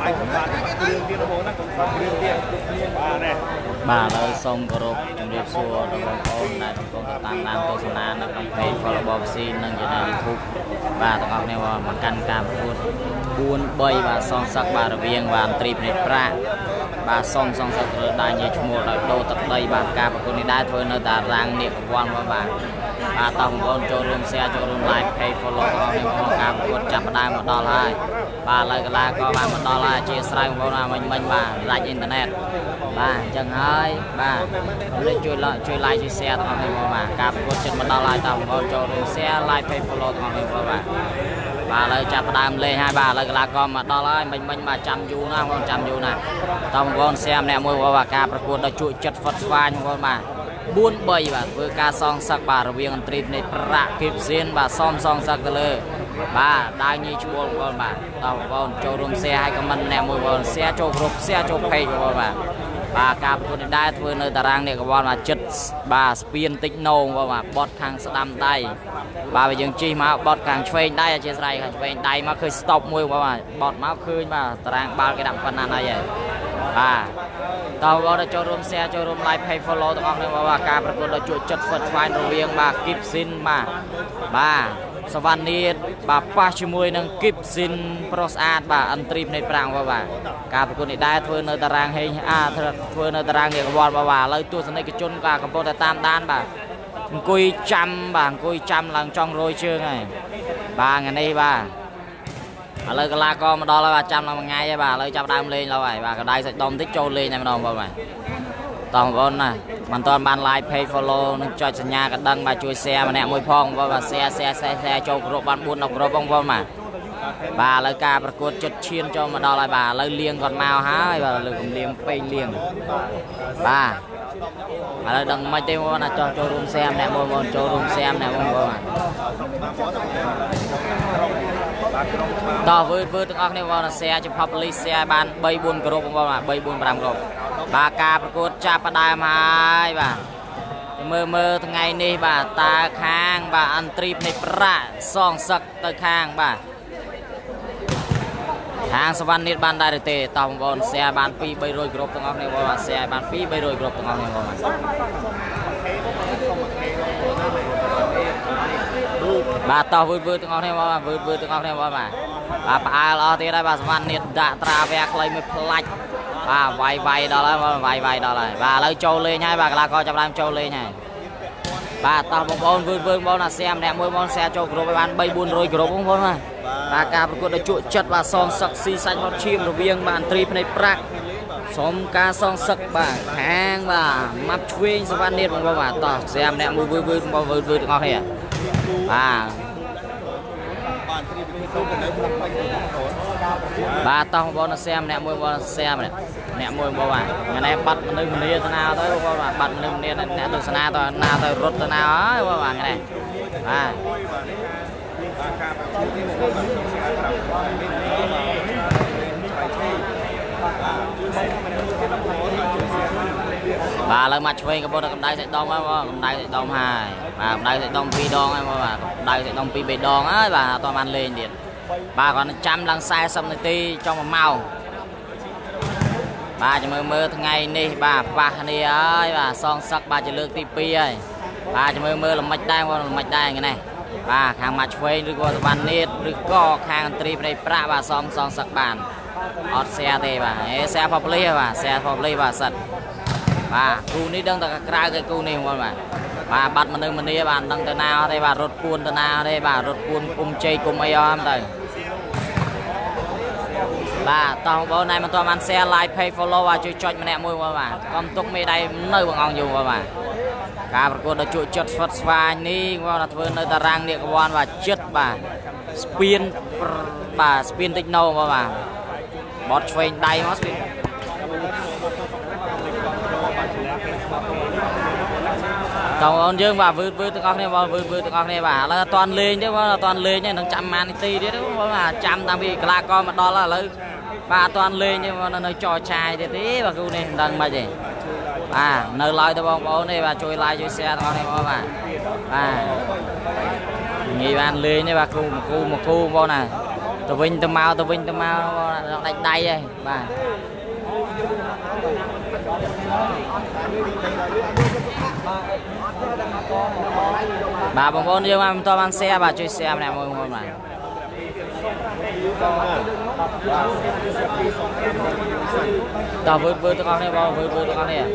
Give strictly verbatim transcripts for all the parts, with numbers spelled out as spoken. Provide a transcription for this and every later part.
bà lời sông cổ rục trong điệp xua nó còn ôn này còn có tăng làm tô sân án nó còn phê follow bob xin nâng dưới này YouTube bà tụi ngọc này mà căn cam buôn buôn bay và son sắc bà riêng và trip này pra bà song song sắc đại như chung một đô tập đây bà ca và cô này đã thôi nơi ta rang niệm quan và bà bà tổng con cho room xe cho room lại pay follow tụi ngọc này mà cam buôn chạm đai một đô la bà lời là có bà một đô la chia sẻ một là mình mình bà lại internet bà chẳng ơi bà lấy chui lại chui lại chui xe tao không mà cặp của chân mình đào lại tao còn cho xe lại pay follow tao không bà bà lấy chặt đam lên hai bà lấy là con mà đào lại mình mình mà chăm chú nó không chăm chú nè tao con xem nè mua bà cặp của đã chui chặt phật phai không mà buôn bơi bà vừa ca song sắc bà riêng trip này ra kịp xin bà song song sắcเลยbà đại như chú con bà tao con cho room xe hai cái mình nè mua con xe cho group xe cho pay của bà bà cặpคนได้ធ្វើនៅតារាងនេះក៏បានមកចិត្តបាទស្ពានតិចណងបាទបត់ខាងស្ដាំដៃបាទបើយើងជិះមកបត់ខាងឆ្វេងដៃអធិស្ឋានខាងឆ្វេងដៃមកឃើញ stop មួយបាទបត់មកឃើញបាទតារាងបាល់គេដាក់ប៉ុណ្ណាហើយបាទតើបងចូលរួម share ចូលរួម like page follow ទាំងអស់គ្នាបាទការប្រកួតដ៏ជក់ចិត្តស្វិតស្វាញរវាងបាទ Kip Sin បាទបាទសវណ្ណនីតបាទប៉ះជាមួយនឹង Kip Sin ប្រុសស្អាតបាទអន្តរីភ្នែកប្រាំងបាទការប្រកួតនេះដែរធ្វើនៅតារាងហេងអាធ្វើនៅតារាងនេះកវល់បាទឥឡូវទស្សនិកជនក៏កំពុងតែតាមដានបាទអង្គុយចាំបាទអង្គុយចាំឡើងចង់រយជើងហើយបាទថ្ងៃនេះបាទឥឡូវកលាករមកដល់ហើយបាទចាំឡើងមួយថ្ងៃហើយបាទឥឡូវចាប់ដើមលេងแล้วហើយបាទកដៃសាច់ដុំតិចចូលលេងតែម្ដងបាទតោះបងប្អូនណាមិនទាន់បាន like page follow នឹងចុចសញ្ញាកណ្ដឹងបាទជួយ share ម្នាក់មួយផងបាទ share share share share ចូលគ្រប់បានbốnដល់គ្រប់បងប្អូនបាទបាទឥឡូវការប្រកួតចិត្តឈានចូលមកដល់ហើយបាទឥឡូវលៀងគាត់មកហើយបាទលើកុំលៀងពេញលៀងបាទឥឡូវដឹងមិនទេបងប្អូនណាចុះចូលរួម share ម្នាក់មួយបងចូលរួម share ម្នាក់បងប្អូនបាទតោះវើវើទាំងអស់គ្នាបងប្អូន share ចំហ publish share បាន3 4ក្រុមបងប្អូនបាទ3 4 5ក្រុមបាទការប្រកួតចាប់ផ្ដើមហើយបាទមើលមើលថ្ងៃនេះបាទតើខាងបាទអន្តរីភ្នែកប្រាក់សងសឹកទៅខាងបាទខាងសវណ្ណនីតបានដែរទេតោះបងប្អូន share បាន2 300ក្រុមទាំងអស់គ្នាបងប្អូន share បាន2 300ក្រុមទាំងអស់គ្នាបងប្អូនបាទតោះវើវើទាំងអស់គ្នាបងប្អូនវើវើទាំងអស់គ្នាបងប្អូនបាទបាទផ្អើលអស់ទៀតហើយបាទសវណ្ណនីតដាក់ត្រាវែខ្លីមួយផ្លាច់បាទវាយវាយដល់ហើយវាយវាយដល់ហើយបាទឥឡូវចូលលេងហើយបាទកីឡាករចាប់ដើមចូលលេងហើយបាទតោះបងប្អូនវើវើបងប្អូនអាសែម្នាក់មួយបងសែចូលក្រុមឲ្យបាន3 400ក្រុមបងប្អូនបាទបាទការប្រកួតដ៏ជក់ចិត្តបាទសងសឹកស៊ីសាច់ហត់ឈាមរវាងបាទអន្តរីភ្នែកប្រាក់សុំការសងសឹកបាទខាងបាទម៉ាប់ឆ្វេងសវណ្ណនីតបងប្អូនបាទតោះសែម្នាក់មួយវើវើបងប្អូនវើវើទាំងអស់គ្នាបាទបាទតោះបងប្អូន share ម្នាក់មួយបង share ម្នាក់អ្នកមួយបងបាទថ្ងៃនេះបាត់មនុស្សមនីទៅណាទៅបងបាទបាត់មនុស្សមនីអ្នកទស្សនាទៅណាទៅរត់ទៅណាហើយបងបាទថ្ងៃនេះបាទបាទឥឡូវមកឆ្វេងកំពុងតែកម្ដៅសាច់ដុំហើយបងកម្ដៅសាច់ដុំហើយបាទកម្ដៅសាច់ដុំពីរដងហើយបងបាទកម្ដៅសាច់ដុំពីរ 3ដងហើយបាទអត់ទាន់បានលេងទៀតបាទគាត់ចាំឡើង40នាទីចុង1ម៉ោងបាទចាំមើលមើលថ្ងៃនេះបាទប៉ះគ្នាហើយបាទសងសឹកបាទជាលើកទី2ហើយបាទចាំមើលមើលល្មិចដែរបងល្មិចដែរថ្ងៃនេះបាទខាងមកឆ្វេងឬក៏សវណ្ណនីតឬក៏ខាងអន្តរីភ្នែកប្រាក់បាទសំសងសឹកបានអត់ share ទេបាទអេ share publish បាទ share publish បាទសិតបាទគូនេះដឹងតែក្រៅគេគូនេះបងបាទបាទបាត់មនុស្សម្នាបាទដឹងទៅណាទេបាទរត់ពួនទៅណាទេបាទរត់ពួនគុំជ័យគុំអីអស់ទៅបាទតោះបងប្អូនណែមិនទាន់បាន share like page follow បាទជួយចុចម្នាក់មួយបងបាទកុំទុកមេដៃនៅបងអង្គយូរបងបាទការប្រកួតដ៏ជក់ចិត្តស្វិតស្វាញនេះបងថាធ្វើនៅតារាងនេះកវ័នបាទចិត្តបាទស្ពានបាទស្ពានតិចណូបងបាទបត់ឆ្វេងដៃមកស្ពានតោះអូនយើងបាទវឺតវឺតទាំងអស់គ្នាបងវឺតវឺតទាំងអស់គ្នាបាទឥឡូវអត់ទាន់លេងទេបងអត់ទាន់លេងទេនឹងចាំម៉ាននាទីទៀតបងបាទចាំតាំងពីកីឡាករមកដល់ឥឡូវបាទអត់ទាន់លេងទេបងនៅចរចាយទៀតទេបាទគូនេះមិនដឹងមិនទេបាទនៅឡើយទៅបងប្អូនទេបាទជួយ like ជួយ share ទាំងអស់គ្នាបងបាទបាទងាយបានលេងទេបាទគូមួយគូមួយគូបងណាตะวินตะมาตะวินตะมาดัดได้เลยบ้าbà bông bông dương mà to bằng xe bà chơi xe này mọi người mà tao vượt vượt tụi con này bao vượt vượt tụi con này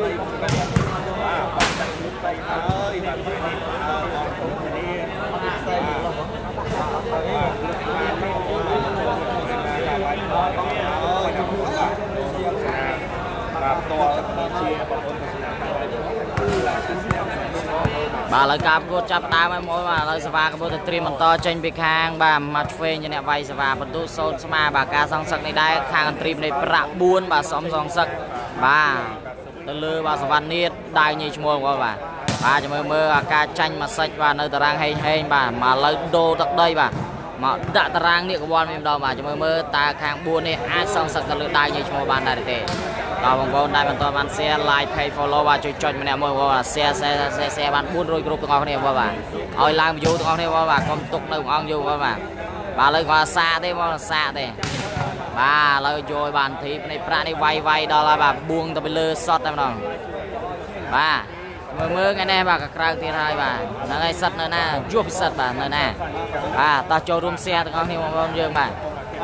bà lời cặp cô chắp tay mấy mối mà lời sava cô tự tìm mình to trên bị khang bà mặt phê như này vay sava bật tu sốt mà bà ca song sắc này đây khang tìm này bạ buôn bà sống song sắc bà từ lư bà sava niết đai như mua qua bà bà cho mơ mơ ca tranh mà sạch và nơi tàng hay hay bà mà lời đô tắc đây bà mà đã tàng niệm của bọn mình đâu mà cho mơ mơ ta khang buôn này ai song sắc từ lư đai như mua bàn đại thế tao bằng con đây mình toàn bạn xe like pay follow và chơi chơi mình em mua và xe xe xe xe bạn buôn rồi group tụi con này qua bạn ôi làm vô tụi con này qua bạn công tục đâu con vô qua bạn bà lấy qua xa thế mà xa thế bà lấy vô bàn thì này pra này vay vay đó là bà buông tao bị lơ sót em đâu bà mơ mơ ngày nay bà cả tiền hai bà là ngày sắt nữa nè chuột sắt bà nữa nè à tao cho room xe tụi con này con dương bà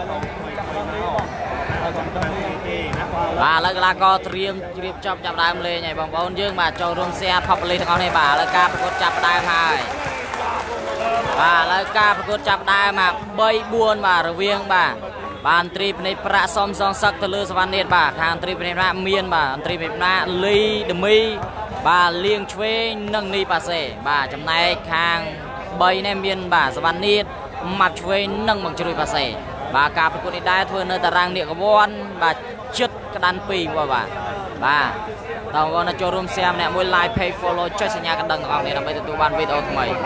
bà lấy là co triêm triêm chọc chập đam lên nhảy bóng bóng dương mà cho room xe phập lên con này bà lấy ca có chập đam hai bà lấy ca có chập đam mà bay buôn bà rồi viên bà bàn trip này pra xóm xóm sắc từ lư svan nét bà hàng trip này ra miên bà trip này ra ly demi bà liêng chuê nâng ni bà sẻ bà trong này hàng bay nem miên bà svan nét mặt chuê nâng bằng chui bà sẻ bà cặp cô đi đai thôi nơi ta rang địa của bọn bà chất cái đàn pì qua bà bà tao con là cho room xem nè mỗi like pay follow chơi sinh nhà cái đằng của này là bây giờ tụi bạn video của mày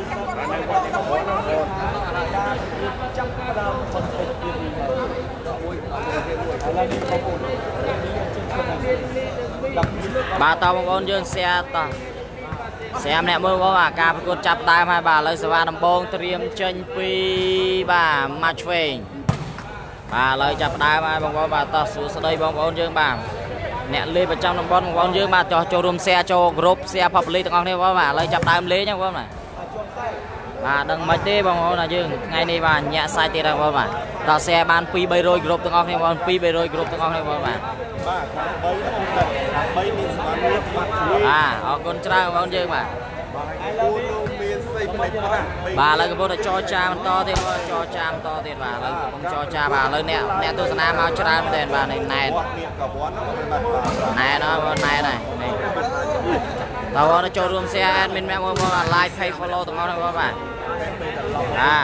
bà tao con dương xe tao xem nè mưa có bà cặp cô chắp tay hai bà lấy sava nằm bông triêm chân pi bà match về bà lời chắp tay hai bông bà ta xuống sau đây bông bông dương bà nè lên vào trong nằm bông bông dương bà cho cho room xe cho group xe public tụi con này có bà lời chắp tay em lấy nhá bông này bà đừng mấy tê bông bông là dương ngay đây bà nhẹ sai tiền đâu bông bà tao xe ban pi bay rồi group tụi con này bông pi bay rồi group tụi con này bông bà à ở con trai bông dương mà bà lấy cái bố cho cha to thêm cho cha to tiền bà lấy không cho cha bà lấy nè nè tôi sẽ làm ao cho ra tiền bà này này này nó này này tao nó cho room xe admin mẹ mua like pay follow tụi nó các bạn à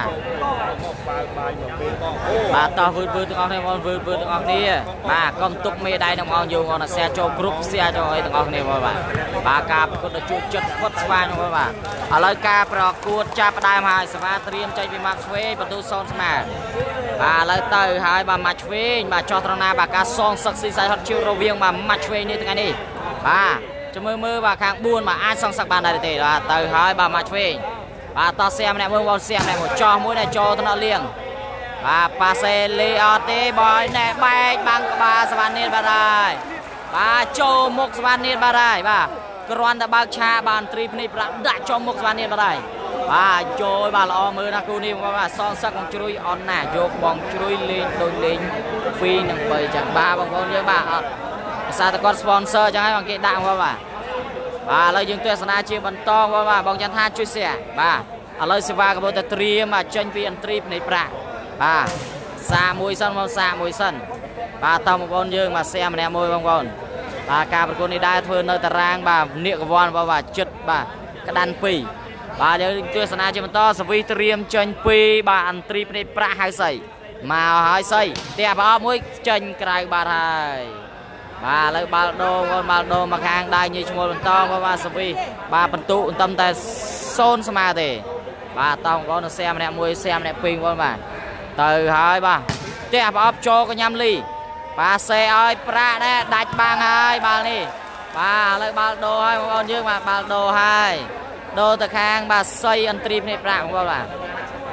bà to vui vui tụi con này vui vui tụi con đi bà công tục mê đây đồng con dùng là xe cho group xe cho ấy tụi con này các bạn bà cặp cũng đã chụp chất phất xoay các bạn ở lời ca pro cuột chắp đai hai sva triêm chạy về mặt phê và tu son mà bà lời từ hai bà mặt phê bà cho thằng na bà ca son sắc xì sai hot chiêu rô viên mà mặt phê như thế này đi bà cho mơ mơ bà khang buôn mà ai son sắc bàn này thì là từ hai bà mặt phê bà to xem này mơ mơ xem này một cho mỗi này cho nó liền bà pa xe li ở tê bòi này bay bằng bà svan niên bà đây bà cho một svan niên bà đây bà còn đã bao cha bàn trip này đã cho một svan niên bà đây bà cho bà lo mơ na cô niệm bà son sắc bằng chui on nè vô bằng chui lên đôi lên phi nâng bơi chẳng ba bằng con như bà sao ta con sponsor chẳng hay bằng cái đạo qua bà bà lời dương tuyệt sana chia bắn to qua bà bằng chân tha chui xe bà ở lời sva cái bộ tập triêm mà tranh viên trip này bà bà xa mùi sân không xa mùi sân bà tao một con dương mà xem nè mùi bằng con bà ca một con đi đai thôi nơi ta rang bà niệm của von và bà chật bà cái đàn pì bà nhớ tuyệt sana chia bắn to svi triêm tranh pi bà ăn trip này bà hai sấy mà hai sấy đẹp bà mũi tranh cài bà hai bà lấy ba đô con ba đô mà hàng đai như chung một to và ba svi bà bận tụ tâm ta son sama thì bà tao con xem nè mùi xem nè pin con bà từ hai bà đẹp ốp cho cái nhâm ly bà xe ơi pra nè đạch bang hai bà đi bà lấy ba đô hai con dương mà ba đô hai đô từ hàng bà xây ăn trip này pra không bà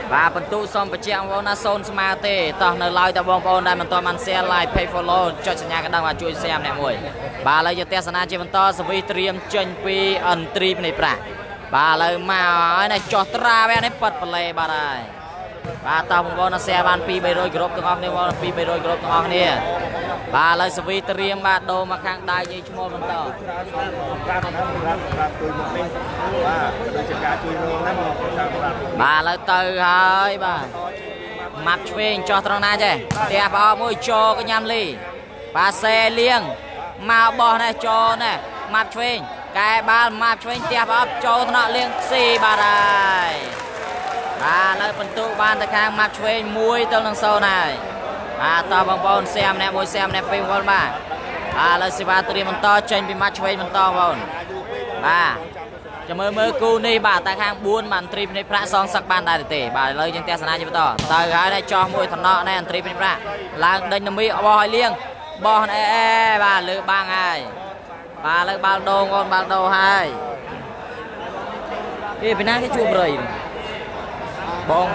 បាទបន្ទូសូមបញ្ជាក់បងប្អូនណាសូនស្មើទេតោះនៅឡើយតែបងប្អូនដែលមិនទាន់បាន share like page follow ចុចសញ្ញាកណ្ដឹងបាទជួយ share ម្នាក់មួយបាទឥឡូវយើងទស្សនាជាបន្តសវីត្រៀមចេញពីអន្ត្រីភ្នែកប្រាក់បាទឥឡូវមកហើយនេះចោះត្រាវានេះប៉ាត់ប្លេបាទហើយបាទតោះបងប្អូនណា share បានពីរបីរយគ្រប់ទាំងអស់គ្នាបងពីរបីរយគ្រប់ទាំងអស់គ្នាបាទឥឡូវសវីត្រៀមបាទដូរមកខាងដៃយាយឈ្មោះបន្តបាទដូចជាការជួយរងណាបងបាទឥឡូវទៅហើយបាទម៉ាប់ឆ្វេងចោះត្រង់ណាចេះផ្ទះប្រអប់មួយចូលកញ្ញាំលីបាទសេលៀងមកបោះនេះចូលនេះម៉ាប់ឆ្វេងកែបាល់ម៉ាប់ឆ្វេងផ្ទះប្រអប់ចូលថ្នាក់លៀងស៊ីបាទហើយបាទឥឡូវបន្ទុកបានទៅខាងម៉ាប់ឆ្វេងមួយទៅនឹងសូនហើយបាទតោះបងប្អូនសែម្នាក់មួយសែម្នាក់ពីរបងប្អូនបាទឥឡូវសេវាត្រៀមបន្តចេញពីម៉ាត់ឆ្វេងបន្តបងប្អូនបាទចាំមើលមើលគូនេះបាទតែខាងបួនបានអន្ត្រីភ្នែកប្រាក់សងសឹកបានដែរទេបាទឥឡូវយើងទស្សនាជាបន្តទៅហើយនេះចោះមួយថ្នាក់នេះអន្ត្រីភ្នែកប្រាក់ឡើងដេញនមីបោះឲ្យលៀងបោះអេអេបាទលើបាំងហើយបាទឥឡូវបាល់ដូងបងបាល់ដូហើយគេពីណាគេជួបរៃបង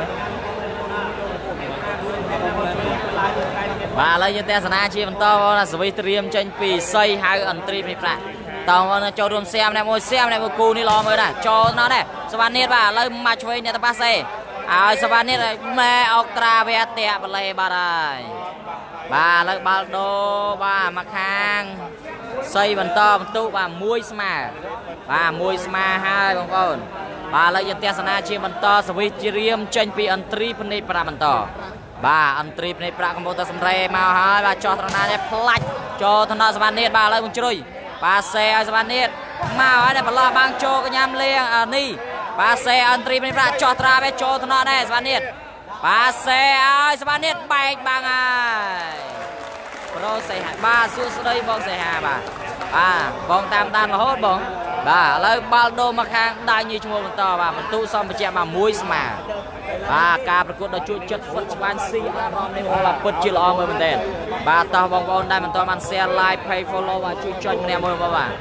បាទឥឡូវយើងទស្សនាជាបន្តបងណាសវីត្រៀមចេញពីសៃហៅអន្ត្រីភ្នែកប្រាក់តោះបងចូលរួមសែម្នាក់មួយសែម្នាក់មួយគូនេះល្អមើលដែរចូលណោះដែរសវណ្ណនេះបាទឥឡូវមកឆ្វេងអ្នកតប៉ាសេឲ្យសវណ្ណនេះម៉ែអុកត្រាវះតាក់បលេបាទហើយបាទឥឡូវបាល់ដូបាទមកខាងសៃបន្តបន្ទុកបាទមួយស្មើបាទមួយស្មើហើយបងប្អូនបាទឥឡូវយើងទស្សនាជាបន្តសវីត្រៀមចេញពីអន្ត្រីភ្នែកប្រាក់បន្តបាទអន្ត្រីភ្នែកប្រាក់កំពុងតែសម្រេមកហើយបាទចោះត្រង់ណានេះផ្លាច់ចូលថ្នាក់សវណ្ណនេះបាទឥឡូវមកជ្រុយបាទសេឲ្យសវណ្ណនេះមកហើយតែបន្លោះបាំងចូលកញ្ញាំលៀងនេះបាទសេអន្ត្រីភ្នែកប្រាក់ចោះត្រាវាចូលថ្នាក់ដែរសវណ្ណនេះបាទសេឲ្យសវណ្ណនេះបែកបាំងហើយប្រូសេហាបាទសួស្ដីបងសេហាបាទបាទបងតាមដានរហូតបងបាទឥឡូវបាល់ដូរមកខាងដៃញីឈ្មោះបន្តបាទបន្ទូសំបញ្ជាក់បាទមួយស្មើបាទការប្រកួតដ៏ជួយចិត្តស្វិតស្វាញស៊ីអារម្មណ៍នេះបងបាទពិតជាល្អមើលមែនទែនបាទតោះបងប្អូនដែលមិនទាន់បាន share like page follow បាទជួយចុចម្នាក់មួយបងបាទ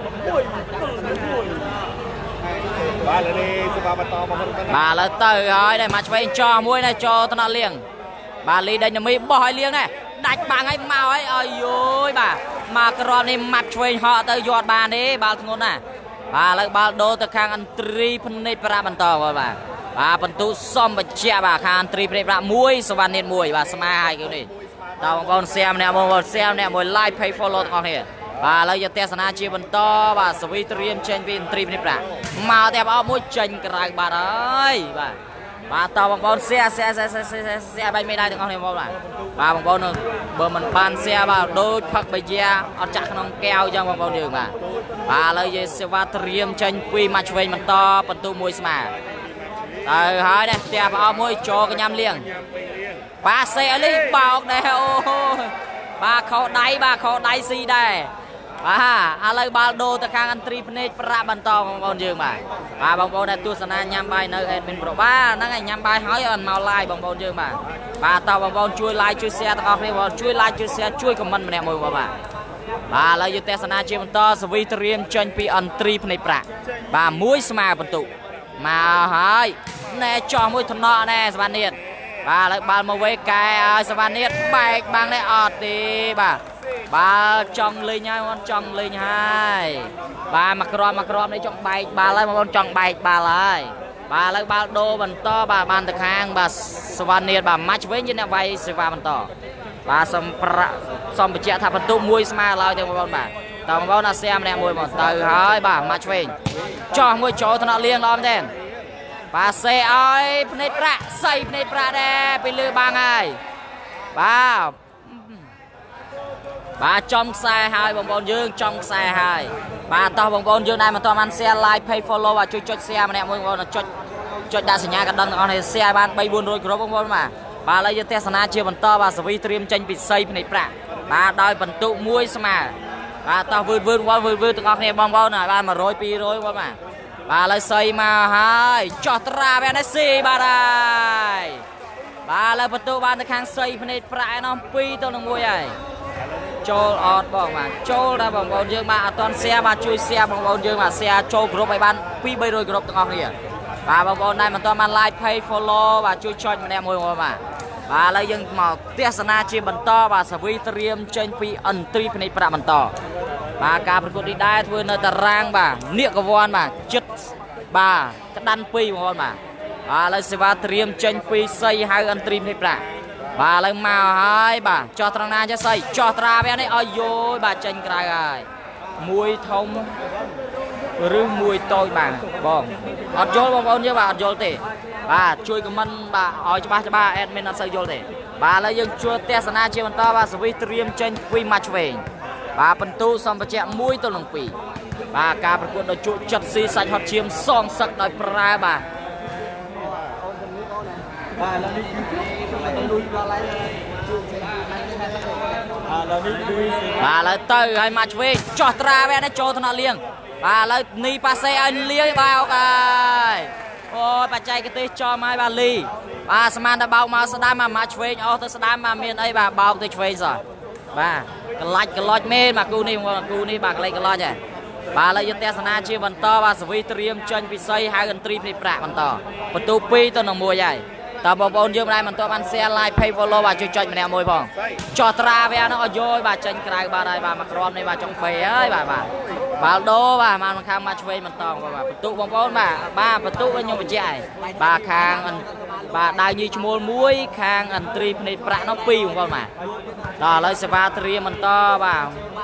បាទឥឡូវនេះសុបាបន្តមកបាទឥឡូវទៅហើយដែរមកឆ្វេងចោះមួយនេះចូលថ្នាក់លៀងបាទលីដេញនមីបោះឲ្យលៀងនេះដាច់បាំងឲ្យមកឲ្យអាយយបាទមកក្រមនេះម៉ាប់ឆ្វេងហក់ទៅយត់បានទេបាល់ធ្ងន់ណាបាទឥឡូវបាល់ដូរទៅខាងអន្ត្រីភ្នែកប្រាក់បន្តបាទបាទបន្ទូសំបញ្ជាក់បាទខាងអន្ត្រីភ្នែកប្រាក់មួយសវណ្ណនេះមួយបាទស្មើហើយគឺនេះតើបងប្អូនសែម្នាក់បងប្អូនសែម្នាក់មួយ like page follow ទាំងអស់គ្នាបាទឥឡូវយើងទស្សនាជាបន្តបាទសវីត្រៀមចេញពីអន្ត្រីភ្នែកប្រាក់មកតែបោកមួយចេញក្រៅបាត់ហើយបាទបាទតើបងប្អូនសែសែសែសែសែបាញ់មេដៃទាំងអស់គ្នាបងបាទបាទបងប្អូនបើមិនបានសែបាទដូចផឹកបៃយ៉ាអត់ចាក់ក្នុងកែវចឹងបងប្អូនយើងបាទបាទឥឡូវយើងសេវាត្រៀមចេញពីមកឆ្វេងបន្តបន្ទូមួយស្មើទៅហើយនេះផ្ទះប្រអប់មួយចូលកញ្ញាំលៀងបាទសេអលីបោកដែរអូបាទខោដៃបាទខោដៃស៊ីដែរបាទឥឡូវបាល់ដូរទៅខាងអន្ត្រីភ្នែកប្រាក់បន្តបងប្អូនយើងបាទបាទបងប្អូនដែលទស្សនាញ៉ាំបាយនៅ admin pro បាទហ្នឹងហើយញ៉ាំបាយហើយអត់មក live បងប្អូនយើងបាទបាទតើបងប្អូនជួយ like ជួយ share ទាំងអស់គ្នាបងជួយ like ជួយ share ជួយ comment ម្នាក់មួយបងបាទបាទឥឡូវយើងទស្សនាជាបន្តសវីត្រៀមចេញពីអន្ត្រីភ្នែកប្រាក់បាទមួយស្មើបន្ទុកមកហើយណែចោះមួយថ្នាក់ណែសវណ្ណនេះបាទឥឡូវបាល់មកវេកែឲ្យសវណ្ណនេះបែកបាំងនេះអត់ទេបាទបាល់ចង់លេងហើយបងចង់លេងហើយបាទមកក្រមមកក្រមនេះចង់បែកបាល់ហើយបងប្អូនចង់បែកបាល់ហើយបាទឥឡូវបាល់ដូរបន្តបាទបានទៅខាងបាទសវណ្ណនេះបាទម៉ាច់វិញជាអ្នកវាយសេវាបន្តបាទសំប្រាក់សំបញ្ជាក់ថាបន្ទុកមួយស្មើឡើយទេបងប្អូនបាទតើបងប្អូនអាសែម្នាក់មួយមកទៅហើយបាទម៉ាច់វិញចោះមួយចូលថ្នាក់លៀងល្អមែនទេបាទសេឲ្យភ្នែកប្រាក់សៃភ្នែកប្រាក់ដែរពីលើបាំងហើយបាទបាទចំខ្សែហើយបងប្អូនយើងចំខ្សែហើយបាទតោះបងប្អូនយើងដែលមិនទាន់បាន share like page follow បាទជួយចុច share ម្នាក់មួយបងប្អូនចុចចុចដាក់សញ្ញាកណ្ដឹងទាំងអស់នេះ share បានបីបួនរយគ្រប់បងប្អូនបាទបាទឥឡូវយើងទស្សនាជាបន្តបាទសវីត្រៀមចេញពីសៃភ្នែកប្រាក់បាទដោយបន្ទុកមួយស្មើបាទតោះវឺតវឺតវល់វឺតវឺតទាំងអស់គ្នាបងប្អូនបាទ100 200បងបាទបាទឥឡូវសៃមកហើយចោះត្រាវានេះស៊ីបាទហើយបាទឥឡូវបន្ទុកបានទៅខាងសៃភ្នែកប្រាក់ឯណោះពីរទៅនឹងមួយហើយចូលអត់បងបាទចូលដល់បងប្អូនយើងបាទអត់ទាន់ share បាទជួយ share បងប្អូនយើងបាទ share ចូលគ្រប់ឲ្យបានពីរបីរយគ្រប់ទាំងអស់គ្នា bà bà bọn này mà tôi mà like pay follow và chui cho mình em môi ngồi mà bà lấy dân mà tiếc sana chia bẩn to và sở vi triêm trên pi ẩn tri này bạ bẩn to bà cả bật đi đai thôi nơi ta rang bà niệm cái von mà chất bà cái đan pi một con mà bà lấy sở va triêm trên pi xây hai ẩn tri này bạ bà lấy màu hai bà cho thằng na cho xây cho tra bé này ơi vô bà tranh cái này mùi thông rư mùi tôi bà bong ọt vô bong bong chứ bà ọt vô thì bà chui cái mân bà hỏi cho ba cho ba admin nó xây vô thì bà lấy dân chua test na chia mình to bà sẽ vi triêm trên quy match về bà phần tu xong bà chạy mũi tôi lòng quỷ bà cả phần quân đội chuột chặt xì sạch hoạt chiêm song sặc đòi pra bà bà lấy từ hai match về cho tra về nó cho thằng liêng bà lấy ni passe anh liêng bao cái ôi bà chạy cái tê cho mai bà ly bà xem đã bao mà sẽ đam mà match về ô tôi sẽ đam mà miền ấy bà bao tôi về rồi bà cái lạch cái lạch mê mà cô ni mà cô ni bà lấy cái lạch này bà lấy dân sana chia bẩn to bà sẽ vi triêm chân bị xây hai gần tri bị bạ bẩn to bẩn tu pi tôi nó mua vậy tao bảo bọn dương đây mình tôi ăn xe like pay follow và chơi chơi mình em môi phong cho tra về nó rồi bà tranh cái bà đây bà mặc rom này bà trong bể ấy bà bà bà đô bà mà mình khang match về mình to bà tụ bóng bóng bà ba bà tụ với nhau mình chạy bà khang bà đại như môn muối khang anh tri này bạ nó pi không con mà đó lấy xe ba tri mình to bà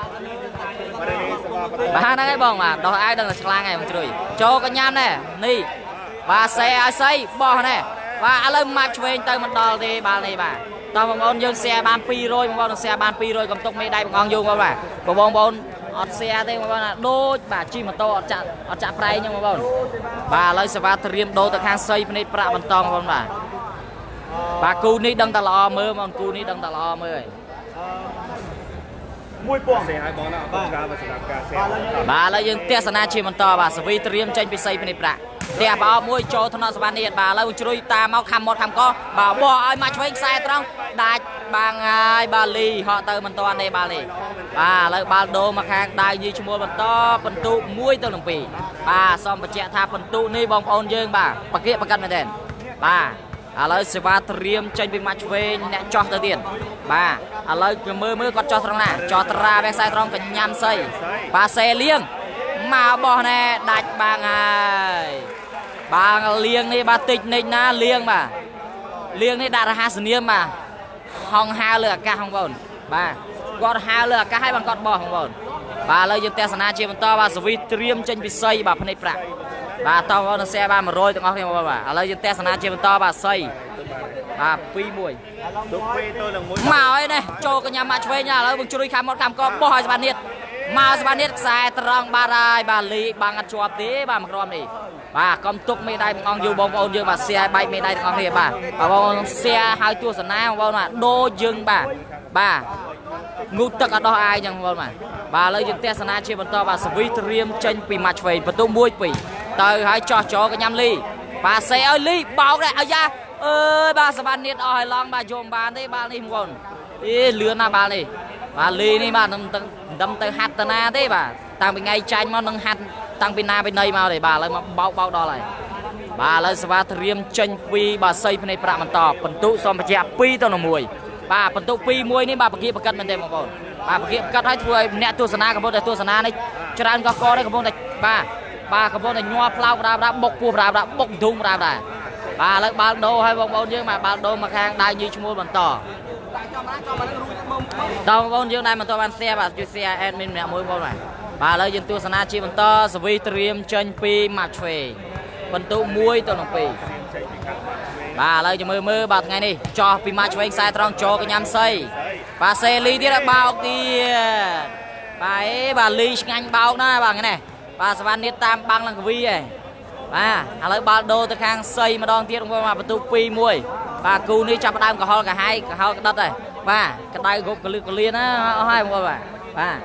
bà nó cái bông mà đó ai đang là slang này mình chơi cho cái nhám này đi bà xe ai xây bò này và lên match về tới mình đo thì bà này bà tao một con dương xe ban pi rồi một con xe ban pi rồi cầm tốc mấy đây một con dương bà một con con ọt xe đây một con là đôi bà chi mà to ọt chặt ọt chặt pray nhưng mà con bà lấy xe va triêm đô từ khang xây bên bạ bẩn to con bà bà cu ní đăng ta lo mơ mà cu ní đăng ta lo mơ bà lấy dương tia sana chi mình to bà sẽ vi triêm trên bị xây bên bạ để bảo môi cho thằng nó sẽ ban bà lấy chui ta mau khăm một khăm co bảo bỏ ai mà chơi sai trong đại bang ai bà lì họ từ mình toàn đây bà lì bà lấy bà đô mà khang đại như chung mình to phần tụ muối từ lòng pì bà xong bà chạy tha phần tụ ni bong ôn dương bà bà kia bà cân này đèn bà à lấy sẽ va triêm trên bị match về nè cho tới tiền bà à lấy mưa mưa còn cho thằng nào cho tra về sai trong cái nhám xây bà xe liêng mà bỏ nè đại bang ai bà liêng này bà tịch này na liêng mà liêng này đạt hai niêm mà hong hai lửa cả hong bồn bà còn hai lửa cả hai bằng con bò hong bồn bà lấy dân tè sana chia mình to bà sẽ vi triêm trên bị xây bà phần này bạc bà to nó xe ba mà rồi tụi nó bà lấy dân tè sana chia mình to bà xây bà pi mùi màu ấy này cho cái nhà match về nhà lấy bằng chui khám một khám có bò cho bà nhiệt màu cho bà nhiệt sai trăng bà rai bà lì bằng ăn chuột tí bà mặc rom này bà công tục mấy đây con dù bông bông dương bà xe bay mấy đây con kia bà bà bông xe hai tua sẵn nào bông là đô dương bà bà ngủ tất ở đó ai chẳng bông mà bà lấy dương test sẵn chia bần to bà sẽ vi triêm trên pì match về và tôi muối pì từ hai cho cho cái nhâm ly bà xe ơi ly bao đây ơi da ơi bà sẽ bàn nhiệt ơi long bà dồn bàn đấy bà đi còn đi lươn là bà này bà ly này bà đâm đâm tới hạt tần na thế bà tăng bên ngay tranh mà nâng hạt tăng bên na bên đây mà để bà lấy mà bao bao đo lại bà lấy sẽ va triêm chân pi bà xây bên này bạ mình to phần tụ xong bà chẹp pi tao nó mùi bà phần tụ pi mùi này bà bật kia bật cân bên đây một con bà bật kia cắt hai thui nẹt tua sana cái bộ này tua sana này cho ra ăn có co đấy cái bộ này bà bà cái bộ này nhoa plau ra ra bốc pua ra ra bốc thùng ra ra bà lấy ba đô hay bông bông nhưng mà ba đô mà khang đai như mua bằng to đâu bông dương này mà tôi bán xe bà chơi xe admin mẹ mua bông này bà lấy dân tua sana chi bằng to sẽ vi triêm chân pi match về phần tụ muối tôi lòng pì bà lấy cho mưa mưa bà ngày đi cho pi match về sai trong cho cái nhám xây bà xe ly tiếp là bao tiền bà ấy bà ly anh bao đó bà cái này bà sẽ bán niết tam băng là cái vi này bà lấy ba đô tới khang xây mà đong tiết không mà phần tụ pi muối bà cu đi chắp đam cả ho cả hai cả hai cái đất này bà cái tay gốc cái lư cái liên á hai không bà bà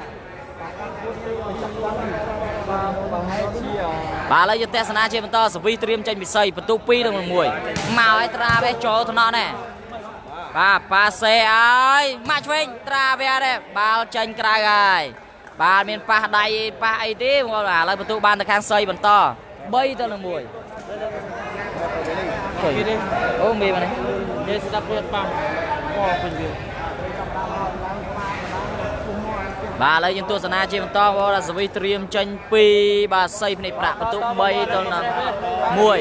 bà lấy cho test sana chơi to sẽ vi triêm trên bị xây phần tu pi đồng mùi màu ấy tra về cho thằng nó này bà bà xe ấy match về tra về đây bà trên cài gai bà miền pa đây pa ấy tí bà lấy phần tu ban từ khang xây phần to bay to là mùi អូមាននេះនិយាយស្ដាប់ទៀតបាំងអូពេញវាបាទឥឡូវយើងទស្សនាជាបន្តបងសវីត្រៀមចេញពីបាទសីភ្នែកប្រាក់បន្ទុកបីទៅនឹងមួយ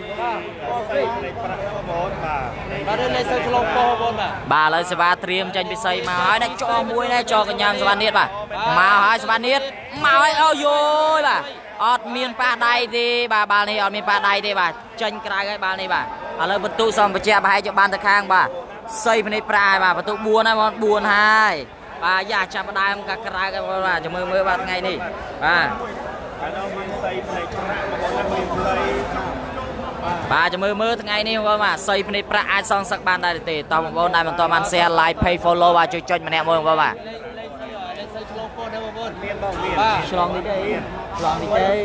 បាទលេខសើឆ្លងពោះបងបាទបាទឥឡូវសេវាត្រៀមចេញពីសីមកហើយដាក់ចោមួយនេះចោកញ្ញាំសវណ្ណៀតបាទមកហើយសវណ្ណៀតមកហើយអូយយបាទអត់មានប៉ះដៃទេបាទបាល់នេះអត់មានប៉ះដៃទេបាទចេញក្រៅហើយបាល់នេះបាទឥឡូវបន្ទុកសំបជាប្រហែលជាបានទៅខាងបាទសីភ្នែកប្រាក់ហើយបាទបន្ទុកបួនហើយបងបួនហើយបាទយ៉ាចាប់ដើមកាក្រៅហើយបងបាទចាំមើលមើលបាទថ្ងៃនេះបាទបាទចាំមើលមើលថ្ងៃនេះបងបាទសីភ្នែកប្រាក់អាចសងសឹកបានដែរទេតោះបងប្អូនដែលបន្តបាន share like page follow បាទជួយចុចម្នាក់មួយបងបាទឆ្លងពោះដែរបងប្អូនមានបងមានបាទឆ្លងនេះទេឆ្លងនេះទេ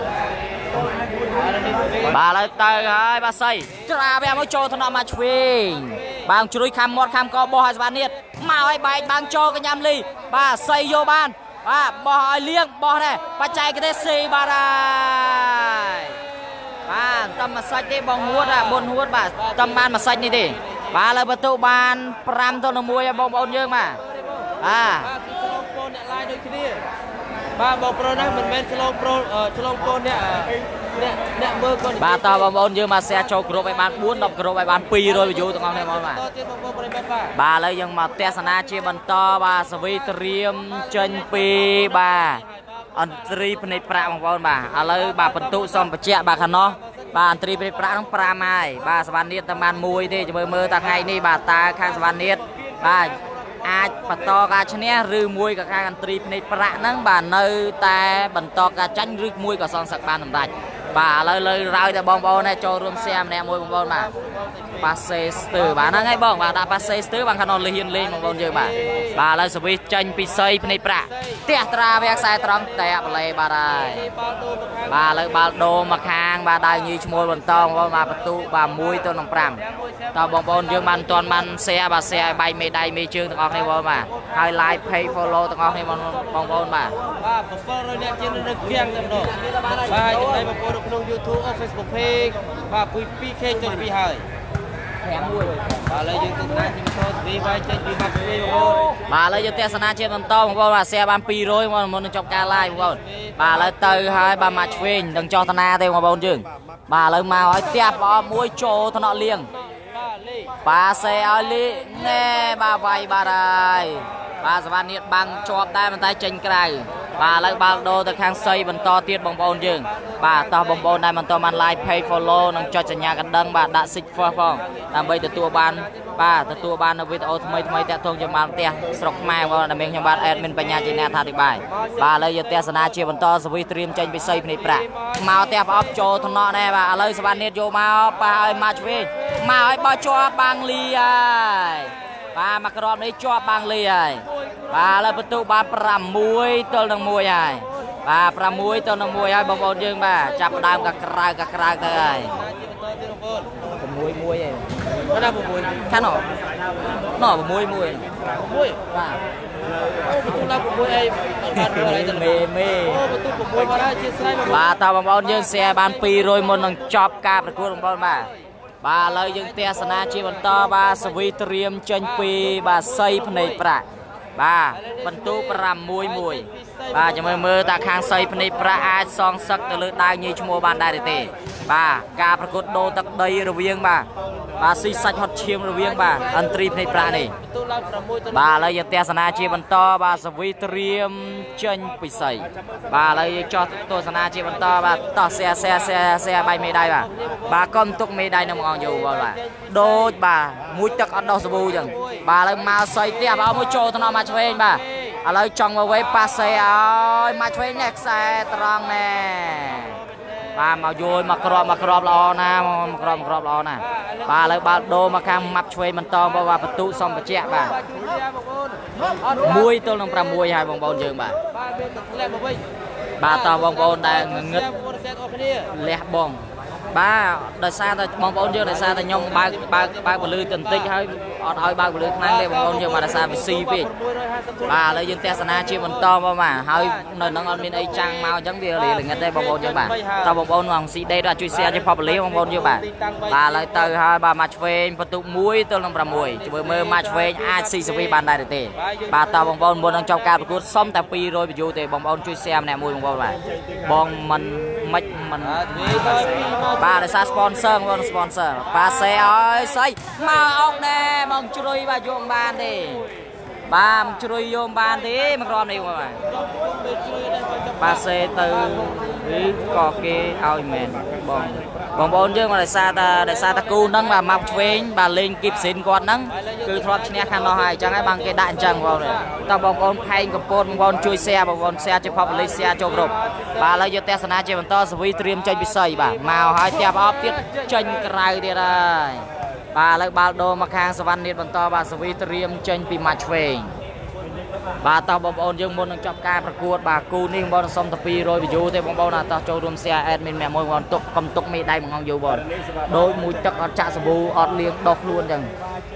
បាទឥឡូវទៅហើយបាទសៃត្រាវាមកចូលថ្នាក់មកឆ្វេងបាងជ្រុយខាំមាត់ខាំកបោះឲ្យស្វានៀតមកឲ្យបែកបាងចូលកញ្ញាំលីបាទសៃយកបានបាទបោះឲ្យលៀងបោះនេះបច្ចេកទេសស៊ីបាទហើយបាទតំមួយសាច់ទេបងហួតប៊ុនហួតបាទតំបានមួយសាច់នេះទេបាទឥឡូវបន្ទុកបានប្រាំទៅនឹងមួយបងប្អូនយើងបាទបាទគឺឆ្លងពោះអ្នកឡាយដូចគ្នាបាទបងប្រុសណាមិនមែនឆ្លងប្រូឆ្លងពោះអ្នកអ្នកអ្នកមើលគាត់បាទតើបងប្អូនយើងមកแชร์ចូលក្រុមឲ្យបានបួន ដប់ក្រុមឲ្យបានពីររយ view ទាំងអស់គ្នាបងបាទតទៀតបងប្អូនប្រិយមិត្តបាទបាទឥឡូវយើងមកទស្សនាជាបន្តបាទសវីត្រៀមចេញពីបាទអន្ត្រីភ្នែកប្រាក់បងប្អូនបាទឥឡូវបាទបន្ទុកសំបជាបាទខាងនោះបាទអន្ត្រីភ្នែកប្រាក់ហ្នឹងប្រាំហើយបាទសវណ្ណនៀតតែបានមួយទេចាំមើលមើលតាថ្ងៃនេះបាទតើខាងសវណ្ណនៀតបាទអាចបន្តការឈ្នះឬមួយក៏ខាងអន្ត្រីភ្នែកប្រាក់ហ្នឹងបាទនៅតែបន្តការចាញ់ឬមួយក៏សងសឹកបានសម្រេចបាទឥឡូវលើរយតែបងប្អូនឯងចូលរួម share ម្នាក់មួយបងប្អូនបាទប៉ាសេស្ទើបាទហ្នឹងហើយបងបាទដាក់ប៉ាសេស្ទើបានខាងនោះលៀនលេងបងប្អូនយើងបាទបាទឥឡូវសវិសចេញពីសីភ្នែកប្រាក់ផ្ទះត្រាវាខ្សែត្រង់តែបលេបាទហើយបាទឥឡូវបាល់ដូរមកខាងបាទដៅញីឈ្មោះបន្តបងប្អូនបាទបន្ទុកបាទមួយទៅនឹងប្រាំតើបងប្អូនយើងបានមិនទាន់បាន share បាទ share ឲ្យបាយមេដៃមេជើងទាំងអស់គ្នាបងបាទហើយ like page follow ទាំងអស់គ្នាបងប្អូនបាទបាទbảy trămអ្នកជានៅគៀងតែម្ដងបាទចំណែកបងប្អូនក្នុង YouTube និង Facebook page បាទពី 2K ចុចពីហើយប្រាំមួយបាទឥឡូវយើងទស្សនាជាបន្តពីវាយចេញពីបាត់ពីបងប្អូនបាទឥឡូវយើងទស្សនាជាបន្តបងប្អូនបាទ share បានពីររយមុននឹងចប់ការ live បងប្អូនបាទឥឡូវទៅហើយបាទមកឆ្វេងនឹងចោះតាណាទេបងប្អូនយើងបាទឥឡូវមកឲ្យផ្ទះប្រអប់មួយចូលថ្នាក់លៀងបាទសេឲ្យលីណែបាទវាយបាទហើយបាទសវណ្ណនៀតបាំងជាប់ដែរប៉ុន្តែចេញក្រៅបាទឥឡូវបាល់ដូរទៅខាងសីបន្តទៀតបងប្អូនយើងបាទតោះបងប្អូនដែលបន្តបាន like page follow និងចុចសញ្ញាកណ្ដឹងបាទដាក់ six first ផងដើម្បីទទួលបានបាទទទួលបាននៅវីដេអូថ្មីថ្មីតាក់ទងជាមួយបានផ្ទះស្រុកខ្មែរបងដែលមានខ្ញុំបាទ admin បញ្ញាជាអ្នកអធិប្បាយបាទឥឡូវយើងទស្សនាជាបន្តសវិសត្រៀមចេញពីសីភ្នែកប្រាក់មកផ្ទះប្រអប់ចូលថ្នាក់ដែរបាទឥឡូវសវណ្ណនៀតយកមកប៉ះឲ្យមកឆ្វេងមកឲ្យបោះជាប់បាំងលីហើយបាទមកក្របនេះជាប់បាំងលីហើយបាទឥឡូវបន្ទុកបានប្រាំមួយទល់នឹងមួយហើយបាទប្រាំមួយទល់នឹងមួយហើយបងប្អូនយើងបាទចាប់ដើមកាក្រៅកាក្រៅទៅហើយប្រាំមួយមួយឯងណាប្រាំមួយខាងនោះនោះប្រាំមួយមួយមួយបាទអូណាប្រាំមួយអីបានមើលអីទៅមេមេអូបន្ទុកប្រាំមួយមកហើយជាស្រ័យបាទតើបងប្អូនយើង share បានពីររយមុននឹងចប់ការប្រកួតបងប្អូនបាទបាទឥឡូវយើងទស្សនាជាបន្តបាទសវីត្រៀមចេញពីបាទសីភ្នែកប្រាក់បាទបន្ទុកប្រាំមួយមួយបាទចាំមើលមើលតើខាងសីភ្នែកប្រាក់អាចសងសឹកទៅលើដាវញីឈ្មោះបានដែរទេបាទការប្រកួតដូរទឹកដីរវាងបាទបាទស៊ីសាច់ហត់ឈាមរវាងបាទអន្ត្រីភ្នែកប្រាក់នេះបាទឥឡូវយើងទស្សនាជាបន្តបាទសវីត្រៀមចេញពីសីបាទឥឡូវយើងចោះទស្សនាជាបន្តបាទតោះ share share share share បាយមេដៃបាទបាទកុំទុកមេដៃនៅមកអង្គយោបាទដូចបាទមួយទឹកអត់ដោះសាប៊ូចឹងបាទឥឡូវមកសីផ្ទះបាទមួយចូលថ្នាក់មកឆ្វេងបាទឥឡូវចង់មកវេប៉ាសេឲ្យមកឆ្វេងនេះខ្សែត្រង់ណែបាទមកយល់មកក្របមកក្របល្អណាមកក្របមកក្របល្អណាបាទឥឡូវបាល់ដូរមកខាងម៉ាប់ឆ្វេងបន្តបាទបន្ទុកសំបជាបាទមួយទល់នឹងប្រាំមួយហើយបងប្អូនយើងបាទបាទមានទឹកធ្លាក់មកវិញបាទតោះបងប្អូនដែលងឹតលះបង ba đời xa ta bong bóng chưa đời xa ta nhom ba ba ba bờ lư tình tích hơi ở đôi ba bờ lư năng đây bong bóng chưa mà đời xa bị si bị ba lấy dân te sana chia mình to mà hơi nơi nó ngon bên ấy trang mau chẳng bia liền ngay đây bong bóng chưa bà tao bong bóng hoàng si đây là chui xe cho pop lý bong bóng chưa bà bà lấy từ hai ba match vềประตูมุ้ยตัวลงประมุ้ยจะเมื่อ match เวอาซีสวีบานได้เตะบาตาบองบอลบนต้องเจ้าการประกวดซ้อมแต่ปีโรยไปอยู่เตะบองบอลช่วยแซมแนวมวยบองบอลไปบองมันไม่มันบาได้ซาสปอนเซอร์บอลสปอนเซอร์บาเซ่เอ้ยใส่มาออกแน่มองช่วยบาโยมบานดิบามช่วยโยมบานดิมันรอในวันบาเซ่ตื่นวิกอเกเอาอีเมนบองบองบอลเยอะมาได้ซาตาได้ซาตากูนั่งมามาเวงบาเลงกิบสินก่อนนั่งคือทรอดเนี่ยขันเราหายจังไอ้บางแกได้จังบอลเลยตาบองบอลไทยกับปนบอลช่วยเสียบอลเสียจะพอเลยเสียจบรบบาเลยยเตสนาเจมันต่อสวีเตรียมใจพิเศษบ่ามาหายเตียบออฟติดจังไกลเดียได้บาเลยบาโดมาค้างสวรรค์นิดมันต่อบาสวีเตรียมจังปีมาเวงบาตาบอลยังบนต้องจับการประกวดบากูนิ่งบอลสมตปีโรยไปอยู่แต่บอลน่ะต่อโจรวมเสียแอดมินแม่มวยบอลตกกำตกไม่ได้มองอยู่บอลโดยมุยจักอดจ่าสบูอดเลี้ยงดอกล้วนจัง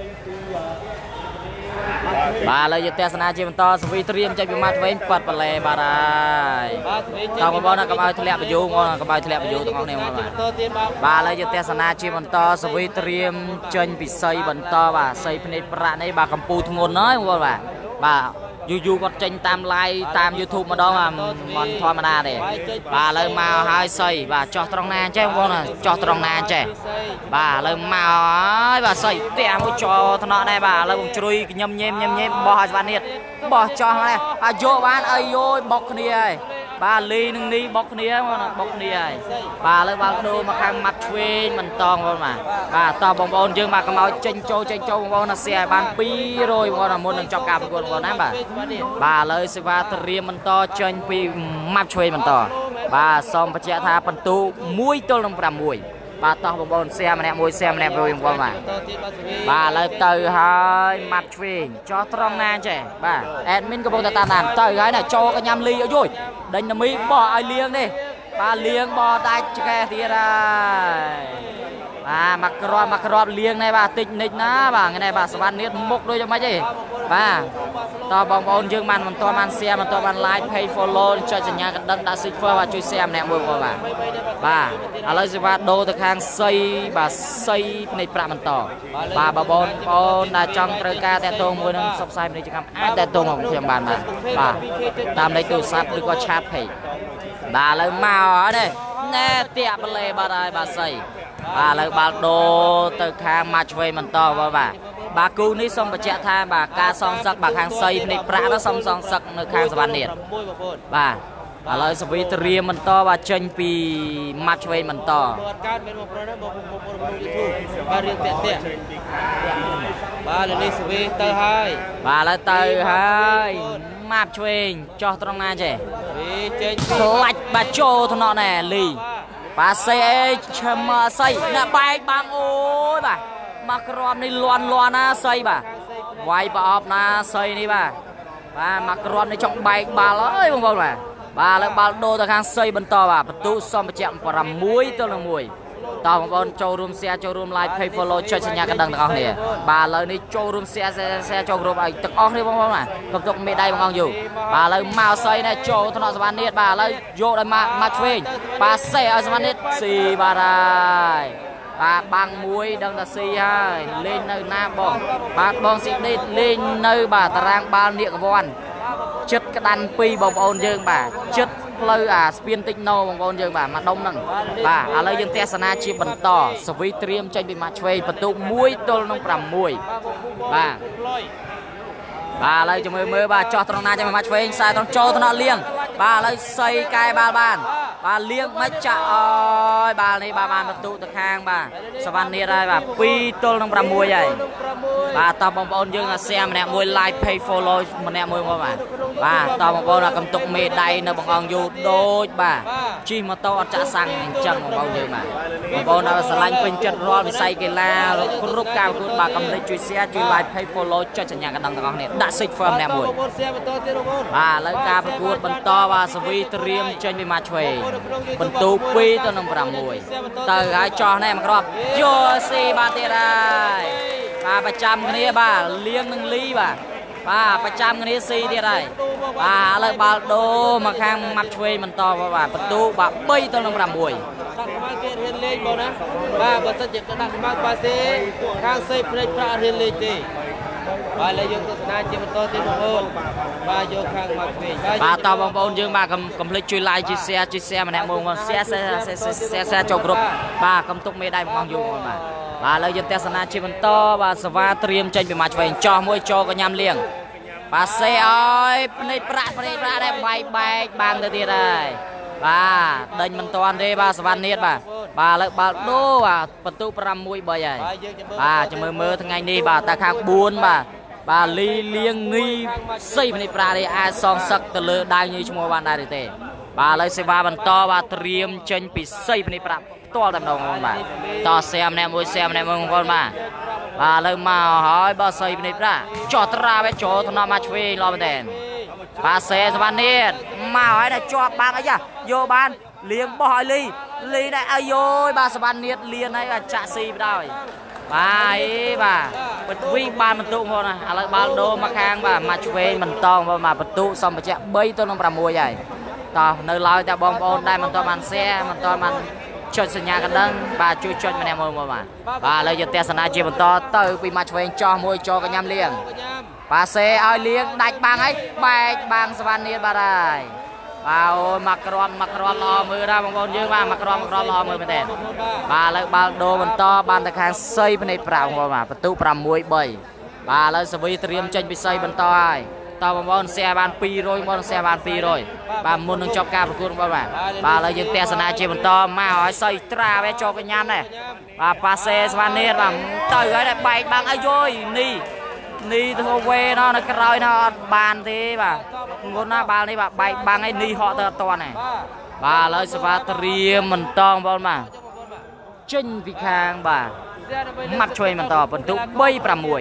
บาเลยเตสนาเจมันต่อสวีเตรียมใจพิมาทเวนปัดปะเลบาได้ตาบอลน่ะกับเอาทะเลไปอยู่บอลกับเอาทะเลไปอยู่ตรงนี้มาบาเลยเตสนาเจมันต่อสวีเตรียมจังพิเศษบันต่อบ่าใส่พเนตประในบากำปูทงนน้อยบอลบ่าบ่าอยู่ๆก็จังตามไลน์ตาม YouTube มาดองอ่ะมันธรรมดาเด้บ่าเลยมาหายใส่บ่าจอตรงนาแจ้งว่าน่ะจอตรงนาแจ้บ่าเลยมาบ่าใส่เตะมุจอถนอได้บ่าเลยผมจุยยำเย็มยำเย็มบ่หาวันนี้บ่จอมาเลยบ่าโยบ้านเอ้ยโยบอกนี่ไอ้บ่าลีนึงนี่บอกนี่มันบอกนี่ไอ้บ่าเลยบ่าดูมาข้างมัดเวนมันตองบอลมาบ่าต่อบอลบอลยังมากระเมาเจงโจเจงโจบอลน่ะเสียบ้านปีโรยบอลน่ะมุนหนึ่งจับการประกวดบอลนั้นบ่าบาเลยสิว่าเตรียมมันต่อจังปีมัดช่วยมันต่อบาซอมปัจจัยธาปันตูมุ้ยตัวลงประมุ้ยบาต่อบอลเสียมันแนมมุ้ยเสียมันแนมโรยบอลมาบาเลยเตยให้มัดช่วยจอตรงนานเจ้บาแอดมินก็บอกตาตาตานเตยให้น่ะโจก็ยำลีเอาด้วยดันมีบ่อไอเลี้ยงดิบาเลี้ยงบ่อได้แก่ที่ได้บ่ามักรอบมักรอบเลี้ยงในบ่าติดนิดนะบ่าไงในบ่าสวรรค์นิดมุกด้วยจะไม่ใช่บ่าต่อบอลบอลยังมันมันตัวมันเสียมันตัวมันไลฟ์เพย์ฟอลโล่ช่วยสัญญากันดันดัชซิฟเฟอร์ว่าช่วยเสียมแนวมือบ่าบ่าอะไรสิว่าโดตะคางใส่บ่าใส่ในประมันต่อบ่าบอลบอลบอลได้จังเตะกาแต่ตรงมือนึงซับไซม์ในจังอาแต่ตรงของเทียมบานมาบ่าตามในตัวซับหรือก็ชาร์จเพย์บ่าเลยมาอ๋อเนี่ยแน่เตี้ยไปเลยบ่าได้บ่าใส่บ่าเลยบ่าโดตะคางมาช่วยมันต่อบ่าบ่าบากูนี่ส่งประเจทาบากาซองสักบาคางไซในพระแล้วส่งซองสักในคางสวรรค์เนี่ยบ่าอะไรสวีเตรียมมันต่อว่าจังปีมัดช่วยมันต่อการเป็นบุคคลนะบุคคลยูทูบบาเรียนเตะเตะบาเลยสวีเตอร์ให้บาเลยเตอร์ให้มัดช่วยจอตรงนั้นเจ้สลัดบาโจทนอแน่ลีบาเซ่ชมาใส่น่ะไปบางโอ้ยบ่ามากรอบในล้วนล้วนนะใส่บ่าไว้ปอบนะใส่นี่บ่าบ่ามากรอบในช่องใบบาเลยบางคนบ่าบ่าแล้วบาโดตะข้างใส่บรรทอบ่าประตูซ้อมประจักษ์ปรำมุ้ยตัวละมุ้ยต่อบางคนโจรวมเสียโจรวมไลฟ์เพย์ฟอลโล่ช่วยสัญญากันดังตะก้องเนี่ยบ่าเลยนี่โจรวมเสียเสียเสียโจรวมไอ้ตะก้องนี่บางคนบ่ากับตกไม่ได้บางคนอยู่บ่าเลยมาใส่เนี่ยโจถนอสวรรค์เนี่ยบ่าเลยโยได้มามาช่วยบ่าเสียเอาสวรรค์เนี่ยสี่บ่าได้บาบางมวยดังตะซีให้เล่นในหน้าบอลบาบอลสิเล่นเล่นในบาตารางบาลเนี่ยกับบอลจุดกระดันปีบอลบอลเยิงบาจุดเลยอ่ะสเปียนติโนบอลเยิงบามาดมนั่งบาอะไรยังเตสนาชีบันต่อสวีเตรียมใจเป็นมาช่วยประตูมวยตัวน้องปรำมวยบาบาเลยจะมือมือบาจอตรงนั้นจะมาช่วยสายตรงโจตรงนั้นเลี้ยงบาเลยใส่ไก่บาบานบาเลี้ยงไม่จะอ้อยบาในบาบานประตูตะคางบาสวรรค์นี่ได้บาปีตัวน้องปรำมวยใหญ่บបាទតបងប្អូនយើងអា share ម្នាក់មួយ like page follow ម្នាក់មួយមកបាទបាទតបងប្អូនកំទុកមេដៃនៅបងអង្គយូដូចបាទជិះម៉ូតូអត់ចាក់សាំងអញ្ចឹងបងប្អូនយើងបាទបងប្អូនដែលស្រឡាញ់ពេញចិត្តរាល់វិស័យកីឡាគ្រប់ការប្រកួតបាទកុំភ្លេចជួយ share ជួយ like page follow ចុចសញ្ញាកណ្ដឹងទាំងអស់គ្នាដាក់ search firm ម្នាក់មួយបាទឥឡូវការប្រកួតបន្តបាទសវីត្រៀមចេញពីម៉ាត់ឆ្វេងបន្ទូពីរទៅនឹងប្រាំមួយទៅហើយចោះណែមកគ្រាប់យកស៊ីបាទទៀតហើយបាទប្រចាំគ្នាបាទលៀងនឹងលីបាទបាទប្រចាំគ្នាស៊ីទៀតហើយបាទឥឡូវបាល់ដូមកខាងម៉ាត់ឆ្វេងបន្តបាទបន្ទូបាទបីទៅនឹងប្រាំមួយដាក់ខ្មៅគេរៀនលេងបងណាបាទបើសិនជាដាក់ខ្មៅប៉ាសេខាងសេភ្នែកប្រាក់រៀនលេងទេបាទឥឡូវយើងទស្សនាជាបន្តទៀតបងប្អូនបាទយកខាងមកវិញបាទតបងប្អូនយើងបាទកុំភ្លេចជួយ like ជួយ share ជួយ share ម្នាក់មួយមក share share share ចូលគ្រប់បាទកុំទុកមេដៃបងអង្គយើងបាទបាទឥឡូវយើងទស្សនាជាបន្តបាទសវ៉ាត្រៀមចេញពីម៉ាត់ឆ្វេងចោះមួយចូលក៏ញ៉ាំលៀងបាទសេឲ្យភ្នែកប្រាក់ភ្នែកប្រាក់ដែរបែកបែកបាំងទៅទៀតហើយបាទដេញមិនតាន់ទេបាទសវ៉ានៀតបាទបាទឥឡូវបាល់ដូបាទបន្ទូប្រាំមួយបីហើយបាទចាំមើលមើលថ្ងៃនេះបាទតែខាងបួនបាទបាទលីលៀងងីសីភ្នែកប្រាក់នេះអាចសងសឹកទៅលើដៃញីឈ្មោះបានដែរទេបាទឥឡូវសេវាបន្តបាទត្រៀមចេញពីសីភ្នែកប្រាក់ផ្ទាល់តែម្ដងបងបាទតសែម្នាក់មួយសែម្នាក់មួយបងប្អូនបាទបាទឥឡូវមកហើយបាទសីភ្នែកប្រាក់ចោះត្រាវចូលថ្នាក់មកឆ្វេងល្អមែនតើបាទសេសវណ្ណនេះមកហើយតែជាប់បាំងអីយកបានលៀងបោះឲ្យលីលីដែរអាយយបាទសវណ្ណនេះលៀនហើយចាក់ស៊ីបដោយបាទអីបាទបន្ទុយបានបន្ទុកផងណាឥឡូវបាល់ដូមកខាងបាទមកឆ្វេងបន្តបាទបន្ទុកសំបច្ចៈបីទៅនឹងប្រាំមួយហើយតោះនៅឡើយតែបងប្អូនដែលមិនទាន់បាន share មិនទាន់បានចុចសញ្ញាកណ្ដឹងបាទជួយចុចម្នាក់មួយមកបាទបាទឥឡូវយើងទស្សនាជាបន្តទៅពីមកឆ្វេងចោះមួយចូលកញ្ញាំលៀងបាទសេឲ្យលៀងដាច់បាំងហើយបែកបាំងសវណ្ណនេះបាទហើយបាទអូយមកក្រំមកក្រំល្អមើលណាបងប្អូនយើងបាទមកក្រំមកក្រំល្អមើលមែនទេបាទឥឡូវបាល់ដូបន្តបានទៅខាងសីភ្នែកប្រាក់បងប្អូនបាទបន្ទុប្រាំមួយបីបាទឥឡូវសវីត្រៀមចេញពីសីបន្តហើយតើបងប្អូន share បានពីររយបង share បានពីររយបាទមុននឹងចប់ការប្រកួតបងប្អូនបាទបាទឥឡូវយើងទស្សនាជាបន្តមកឲ្យសីត្រាវចូលកញ្ញាំដែរបាទប៉ាសេស្វានីតបាទទៅហើយតែបែកបាំងអាយយនេះនេះធ្វើវេណនៅក្រោយណអត់បានទេបាទងន់ណាបាល់នេះបាទបែកបាំងឯនេះហក់ទៅអត់តាន់ទេបាទឥឡូវសវ៉ាត្រៀមបន្តបងប្អូនបាទចេញពីខាងបាទម៉ាត់ឆ្វេងបន្តបន្ទុកបីប្រាំមួយ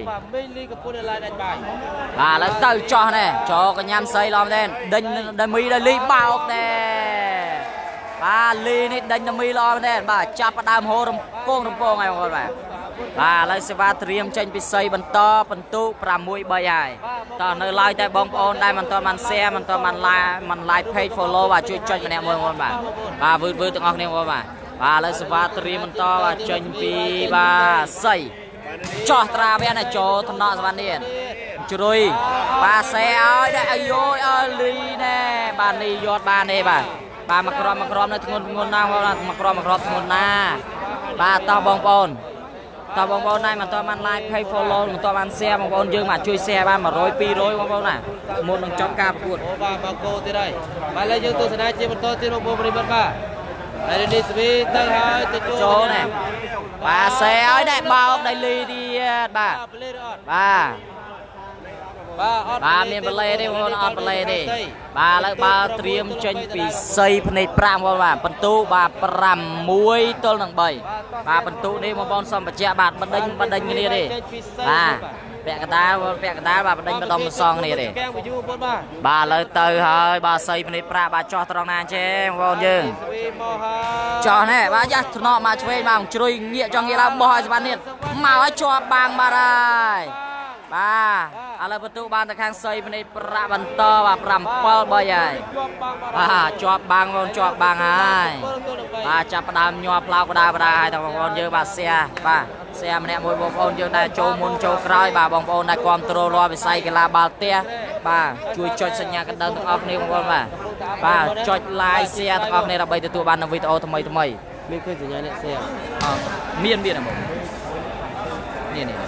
បាទឥឡូវទៅចោះណែចូលកញ្ញាំសៃឡំទេដេញដេមីដេលីបោកដែរបាទលីនេះដេញដេមីឡំទេបាទចាប់ផ្ដើមហូររំពងរំពងហើយបងប្អូនបាទបាទឥឡូវសេវាត្រៀមចេញពីសីបន្តបន្ទុកប្រាំមួយបីហើយតោះនៅឡើយតែបងប្អូនដែលមិនទាន់បាន share មិនទាន់បាន like មិន like page follow បាទជួយចុចម្នាក់មួយបងប្អូនបាទបាទវឺតវឺតទាំងអស់គ្នាបងប្អូនបាទបាទឥឡូវសេវាត្រៀមបន្តបាទចេញពីបាទសីចោះត្រាវាណាចូលថ្នាក់សវណ្ណនេះជ្រុយបាទសេឲ្យដែរអាយយឲ្យលីណែបាទនេះយកបានទេបាទបាទមកក្រមមកក្រមនៅធ្ងន់ធ្ងន់ណាស់មកក្រមមកក្រមធ្ងន់ណាបាទតោះបងប្អូនតើបងប្អូនណាមិនទាន់បាន like page follow មិនទាន់បាន share បងប្អូនយើងមកជួយ share បានមួយរយពីររយបងប្អូនណាមុននឹងចប់ការប្រកួតអូបាទមកគោទៀតហើយបាទឥឡូវយើងទស្សនាជាបន្តទៀតបងប្អូនប្រិមត្តបាទហើយនេះស្វីទៅហើយទៅចូលណែបាទសេឲ្យដែរបោកដៃលីទៀតបាទបាទបាទអត់បាទមានបលេទេបងប្អូនអត់បលេទេបាទឥឡូវបាល់ត្រៀមចេញពីសីភ្នែកប្រាំបងប្អូនបាទបន្ទូបាទប្រាំមួយទល់នឹងបីបាទបន្ទូនេះបងប្អូនសំបច្ចៈបាទបណ្ដេញបណ្ដេញគ្នាទេបាទពាក់កដាលពាក់កដាលបាទបណ្ដេញម្ដុំម្សងគ្នាទេបាទឥឡូវទៅហើយបាទសីភ្នែកប្រាំបាទចោះត្រង់ណាចេះបងប្អូនយើងចោះណែបាទយ៉ាថ្នាក់មកឆ្វេងបាទជ្រុយងាកចង់ងាកឡើងបោះឲ្យសវណ្ណនេះមកឲ្យជាប់បាំងបាទហើយបាទឥឡូវបន្ទូបានទៅខាងសីភ្នែកប្រាក់បន្តបាទប្រាំbảyហើយបាទជាប់បាំងបងជាប់បាំងហើយបាទចាប់ផ្ដើមញាប់ផ្លោកបដាបដាហើយតើបងប្អូនយើងបាទ share បាទ share ម្នាក់មួយបងប្អូនយើងដែលចូលមុនចូលក្រោយបាទបងប្អូនដែលគ្រប់គ្រងរាល់វិស័យកីឡាបាល់ទះបាទជួយចុចសញ្ញាកណ្ដឹងទាំងអស់គ្នាបងប្អូនបាទបាទចុច like share ទាំងអស់គ្នាដើម្បីទទួលបាននូវវីដេអូថ្មីថ្មីមានឃើញសញ្ញាអ្នក share អត់មានមានហ្មងនេះនេះ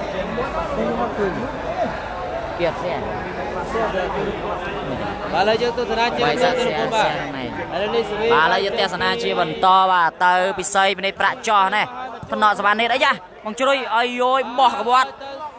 គៀបស្អាតបាទឥឡូវយើងទស្សនាជាបន្តទៀតបងបាទឥឡូវនេះស្វីបាទឥឡូវយើងទស្សនាជាបន្តបាទទៅពិសីភ្នែកប្រាក់ចោះណែថ្នាក់សវណ្ណនេះអីយ៉ាបងជ្រុយឲ្យយយបោះកវត្ត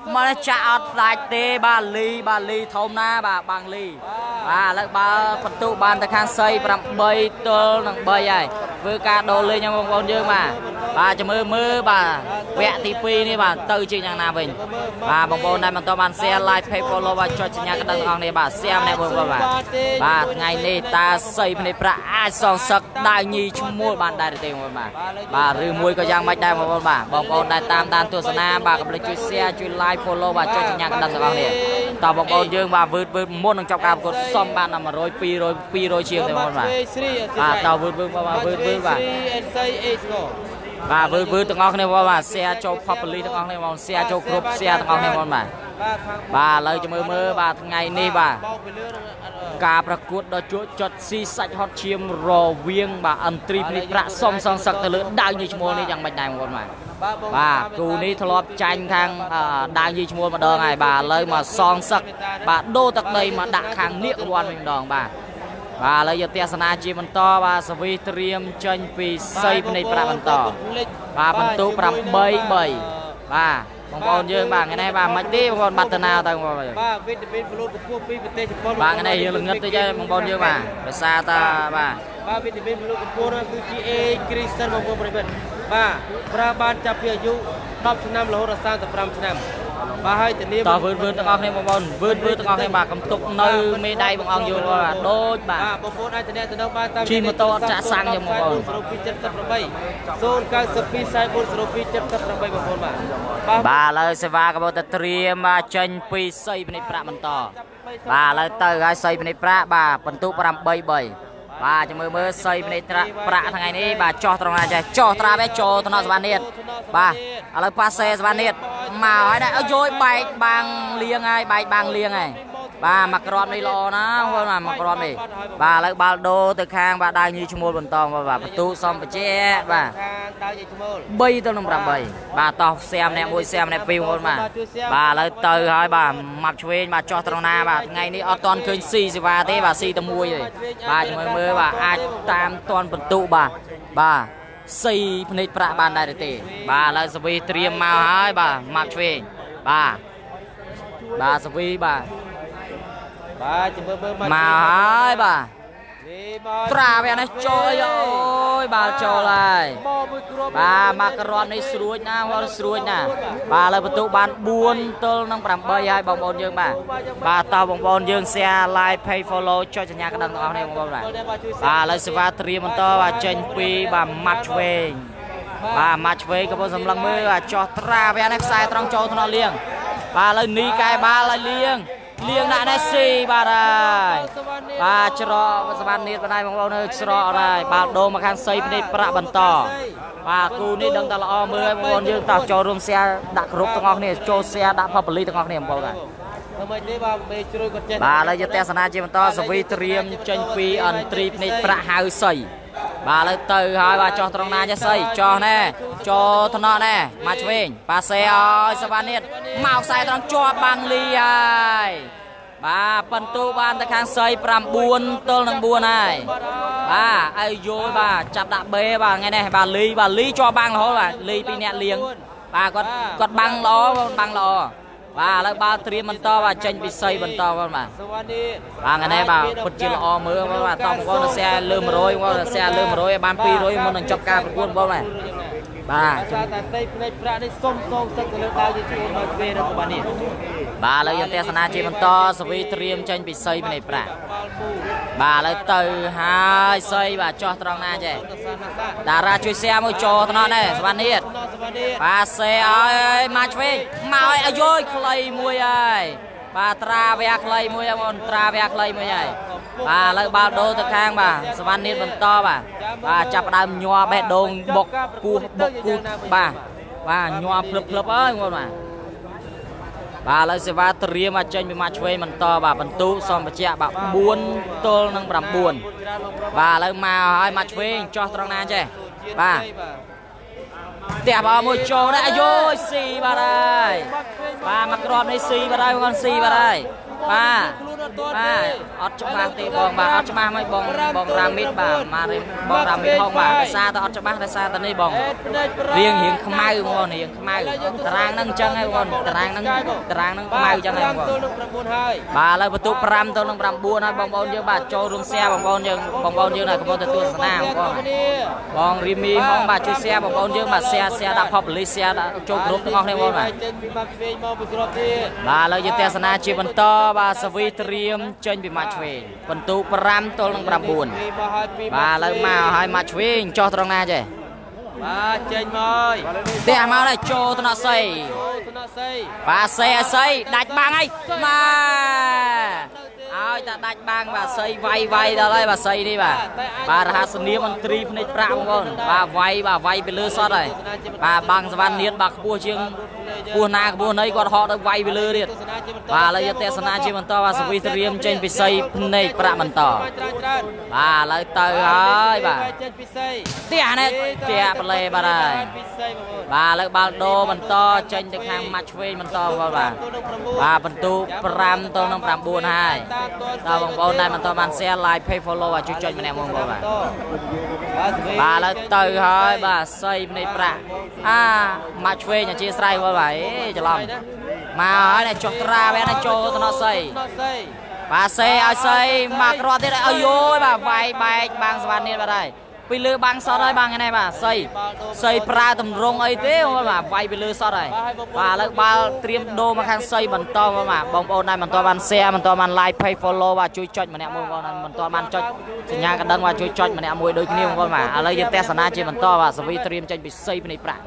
មកចាក់អត់ផ្លាច់ទេបាទលីបាទលីធំណាបាទបាំងលីបាទឥឡូវបើបន្ទុបានទៅខាងសីប្រាំបីទល់នឹងបីហើយធ្វើការដូរលេងបងប្អូនយើងបាទបាទចាំមើលមើលបាទវគ្គទីពីរនេះបាទទៅជាយ៉ាងណាវិញបាទបងប្អូនដែលបន្តបាន share like page follow បាទចុចសញ្ញាកណ្ដឹងទាំងអស់គ្នាបាទ share ម្នាក់បងប្អូនបាទបាទថ្ងៃនេះតើសីភ្នែកប្រាក់អាចសងសឹកដៅញីឈ្មោះបានដែរទេបងប្អូនបាទបាទឬមួយក៏យ៉ាងម៉េចដែរបងប្អូនបាទបងប្អូនដែលតាមដានទស្សនាបាទកុំភ្លេចជួយ share ជួយ like follow បាទចុចសញ្ញាកណ្ដឹងទាំងអស់គ្នាតើបងប្អូនយើងបាទវឺតវឺតមុននឹងចប់ការប្រកួតសុំបានដល់100 200 200ជាងទេបងប្អូនបាទបាទតើវឺតវឺតបាទវឺតវឺតបាទបាទវឺតវឺតទាំងអស់គ្នាបងបាទ share ចូល public ទាំងអស់គ្នាបង share ចូលគ្រប់ share ទាំងអស់គ្នាបងបាទបាទឥឡូវចាំមើលមើលបាទថ្ងៃនេះបាទការប្រកួតដ៏ជក់ចិត្តស៊ីសាច់ហត់ឈាមរវាងបាទអន្ត្រីភ្នែកប្រាក់សុំសងសឹកទៅលើដាវញីឈ្មោះនេះយ៉ាងម៉េចដែរបងប្អូនបាទបាទគូនេះធ្លាប់ចាញ់ខាងដាវញីឈ្មោះម្ដងហើយបាទឥឡូវមកសងសឹកបាទដូរទឹកដីមកដាក់ខាងនៀកវ័នវិញម្ដងបាទបាទឥឡូវយកទស្សនាជាបន្តបាទសវីត្រៀមចេញពីសីភ្នែកប្រាក់បន្តបាទបន្ទុប្រាំបីបីបាទបងប្អូនយើងបាទថ្ងៃនេះបាទមិនទេបងប្អូនបាត់តាណាទៅបងប្អូនបាទវីតាមីនប្លូតកម្ពស់ពីប្រទេសជប៉ុនបាទថ្ងៃនេះយើងល្ងឹតតិចហើយបងប្អូនយើងបាទភាសាតាបាទបាទវីតាមីនប្លូតកម្ពស់នោះគឺជា A គ្រីស្ទិនបងប្អូនប្រិយមិត្តបាទប្រើបានចាប់ពីអាយុដប់ឆ្នាំរហូតដល់សាមសិបប្រាំឆ្នាំបាទហើយធានាតើវឺតវឺតទាំងអស់គ្នាបងប្អូនវឺតវឺតទាំងអស់គ្នាបាទកំទុកនៅមេដៃបងអង្គយើងបាទដូចបាទបាទបងប្អូនអាចធានាទៅនឹងបានតាមជិះម៉ូតូអត់ចាក់សាំងយ៉ាងបងប្អូនศูนย์ ពី เจ็ดสิบแปด ศูนย์ เก้า สอง สี่ สี่ bốn ศูนย์ ពី เจ็ดสิบแปด បងប្អូនបាទបាទឥឡូវសេវាក៏ទៅត្រៀមបាទចេញពីសីភ្នែកប្រាក់បន្តបាទឥឡូវទៅហើយសីភ្នែកប្រាក់បាទបន្ទុប្រាំបីបីបាទចាំមើលមើលសីភ្នែកប្រាក់ថ្ងៃនេះបាទចោះត្រង់ណាចេះចោះត្រាវេចូលថ្នាក់សវណ្ណៀតបាទឥឡូវប៉ាសេសវណ្ណៀតមកហើយណាយយបែកបាំងលៀងហើយបែកបាំងលៀងហើយបាទមកក្របនេះល្អណាបងប្អូនមកក្របនេះបាទឥឡូវបាល់ដូរទៅខាងបាទដៅញីឈ្មោលបន្តបាទបន្ទូសំបជាបាទបីទៅនឹងប្រាំបីបាទតោះសែមម្នាក់មួយសែមម្នាក់ពីរបងប្អូនបាទបាទឥឡូវទៅហើយបាទមកឆ្វេងបាទចោះត្រង់ណាបាទថ្ងៃនេះអត់តន់ឃើញស៊ីសេវាទេបាទស៊ីតែមួយទេបាទមើលមើលបាទអាចតាមតន់បន្ទុបាទបាទស៊ីភ្នែកប្រាក់បានដែរទេបាទឥឡូវសវីត្រៀមមកហើយបាទមកឆ្វេងបាទបាទសវីបាទបាទចាំមើលមើលមកហើយបាទត្រាវានេះចូលអូយបាល់ចូលហើយបាទមកក្រមនេះស្រួចណាបងស្រួចណាបាទឥឡូវបន្ទុកបានបួនទល់នឹងប្រាំបីហើយបងប្អូនយើងបាទបាទតើបងប្អូនយើង share like page follow ចុចសញ្ញាកណ្ដឹងទាំងអស់គ្នាបងប្អូនបាទបាទឥឡូវសេវាត្រៀមបន្តបាទចេញពីបាទម៉ាត់ឆ្វេងបាទម៉ាត់ឆ្វេងកំពុងសម្លឹងមើលបាទចោះត្រាវានេះខ្សែត្រង់ចូលថ្នាក់លៀងបាទឥឡូវនីកែបាល់ឲ្យលៀងលៀងដាក់នេះស៊ីបាទហើយបាទច្រកសវណ្ណនេះបណ្ដៃបងប្អូនអើយច្រកអត់ហើយបាល់ដូរមកខាងសីភ្នែកប្រាក់បន្តបាទគូនេះដឹងតែល្អមើលបងប្អូនយើងតោះចូលរួម share ដាក់គ្រប់ទាំងអស់គ្នាចូល share ដាក់ public ទាំងអស់គ្នាបងប្អូនបាទមិនទេបាទមេជ្រួយគាត់ចេះបាទឥឡូវយកទស្សនាជាបន្តសវីត្រៀមចេញពីអន្ត្រីភ្នែកប្រាក់ហៅសីបាទឥឡូវទៅហើយបាទចោះត្រង់ណាចេះសីចោះណែចូលថ្នាក់ណែមកឆ្វេងប៉ាសេឲ្យសវណ្ណនេះមកខ្សែត្រង់ជាប់បាំងលីហើយបាទបន្ទូបានទៅខាងសីប្រាំបួនទល់នឹងបួនហើយបាទឲ្យយល់បាទចាប់ដាក់បេបាទថ្ងៃនេះបាទលីបាទលីជាប់បាំងរហូតបាទលីពីអ្នកលៀងបាទគាត់គាត់បាំងល្អបាំងល្អបាទឥឡូវបាល់ត្រៀមបន្តបាទចេញពីសីបន្តបងបាទបាទថ្ងៃនេះបាទពិតជាល្អមើលបាទតោះបងប្អូនแชร์លើ100បងប្អូនแชร์លើ100ឲ្យបានពីររយមុននឹងចប់ការប្រកួតបងបាទបាទតែតែផ្នែកប្រាក់នេះសុំសងសឹកទៅលើដៅជាជួនមកពេលរបស់បាទនេះបាទឥឡូវយើងទស្សនាជាបន្តសវីត្រៀមចេញពីសីភ្នែកប្រាក់បាទឥឡូវទៅហើយសីបាទចោះត្រង់ណាចេះតារាជួយ share មួយចូលថ្នាក់នេះសវណ្ណនេះបាទសេឲ្យមកឆ្វេងមកឲ្យយយខ្លីមួយហើយបាទត្រាវែខ្លីមួយបងត្រាវែខ្លីមួយហើយបាទឥឡូវបាល់ដូរទៅខាងបាទសវណ្ណនេះបន្តបាទបាទចាប់ផ្ដើមញ័របេះដូងបុកគោះបុកគូបាទបាទញ័រភ្លឹបភ្លឹបហើយបងបាទបាទឥឡូវសេវាត្រៀមមកចេញពីមកឆ្វេងបន្តបាទបន្ទូសំបជាបាទបួនទល់នឹងប្រាំបួនបាទឥឡូវមកហើយមកឆ្វេងចោះត្រង់ណាចេះបាទផ្ទះបាល់មួយចូលដែរអាយយស៊ីបាទហើយបាទមកក្របនេះស៊ីបាទហើយបងស៊ីបាទហើយ ba ba ọt cho ba tì bong ba ọt cho ba mấy bong bong ramit ba mà bong ramit không ba xa ta ọt cho ba xa ta đi bong riêng hiện không mai ngon hiện không mai tràng nâng chân hay ngon tràng nâng tràng nâng không mai chân hay ngon ba lấy bật tụ pram tôi nâng pram buôn hay bong bong như ba cho room xe bong bong như bong bong như này không có tự sana không bong rimi không ba chui xe bong bong như mà xe xe đạp học lấy xe đã cho group ngon hay ngon này ba lấy như te sana chỉ bận to ba svi triêm trên bị match về bận tụ pram tôi nâng pram buôn ba lấy mà hai match về cho trong na chứ ba chênh mời tè mau đây cho tôi nó xây ba xe xây đạch băng ấy mà ai ta đạch băng và xây vay vay ra đây bà xây đi bà bà ra sân niệm anh tri này pram con bà vay bà vay bị lừa sót rồi bà băng văn niên bạc bua chiêng bua na bua nấy còn họ đã vay bị lừa điệt bà lấy tè sana chi mình to bà svi triêm trên bị xây này pram mình to bà lấy từ ơi bà tè này tè lê bà đây bà lấy ba đô mình to trên được hàng match về mình to vào bà bà mình tu pram to nông pram buôn hai tao bằng bông này mình to mình share like pay follow và chú chơi mình em mong bà bà lấy từ thôi bà xây này pram à match về nhà chia sẻ với bà cho lòng mà ở này chọc ra bé này cho nó xây bà xây ai xây mà rồi thế này ơi ôi bà vay bài bằng sàn này bà đây bị lừa băng sao đây băng cái này bà xây xây pra tầm rong ấy thế không mà vay bị lừa sao đây và lấy ba tiêm đô mà khang xây mình to mà bông bông này mình to bàn xe mình to bàn like pay follow và chui chọi mình em mua con mình to bàn chọi nhà cái đăng và chui chọi mình em mua đôi nhiêu con mà lấy cái tesana chỉ mình to và svi tiêm trên bị xây bên này pra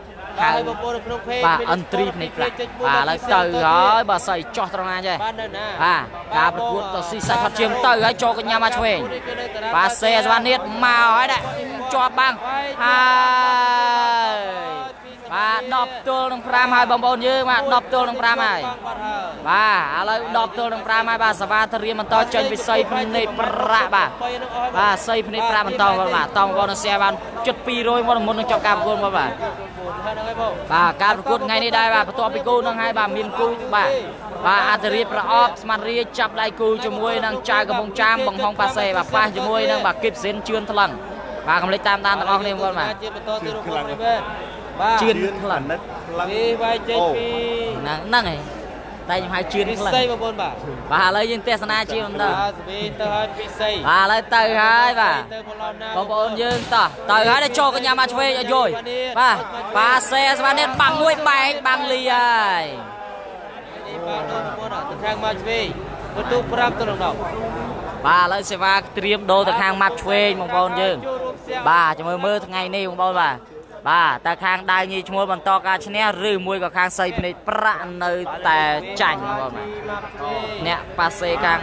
bà ân tri này bà lấy từ đó bà xây cho trong này chứ à cả một cuốn tờ xì sạch phát chiếm từ ấy cho cái nhà mà chơi bà xe ra niết màu ấy đấy cho băng hai bà đọc tôi đồng pram hai bông bông như mà đọc tôi đồng pram hai bà lấy đọc tôi đồng pram hai bà sava thari mình to chơi bị xây bên này pra bà bà xây bên này pra mình to mà tông con xe ban chật pi rồi một một trong cam con mà bà bàการประกวดไงนี่ได้bàตัวไปกูนั่งให้bàมีนกูbà bàอาจจะเรียบร้อยสมาร์ทเรียจับได้กูจมวยนั่งใจกับมงจามบังห้องปาเซ่bàป้าจมวยนั่งbàเก็บเส้นเชื่อนทะลังbàกำลังตามตามตะกองนี่มั้งbàเชื่อนทะลังนั่งนั่งไงได้ยังให้เชื่อนทะลังbàเลยยังเตะสนาเชื่อนต่อbàเลยเตะให้bàบอลบอลยืนต่อต่อยให้ได้โชว์กันยามาช่วยอย่าโยยป่ะปาเซ่สมาเน็ตบังมวยแบงบังเลียป่าเลยเสว่าเตรียมโดตะข้างมัดช่วยบอลบอลยืนป่าจะมือมือไงนี่บอลป่ะป่าตะข้างได้ยี่ชั่วโมงบอลต่อการชนะหรือมวยกับข้างใส่ในประเนยแต่จังบอลเนี่ยปาเซ่ข้าง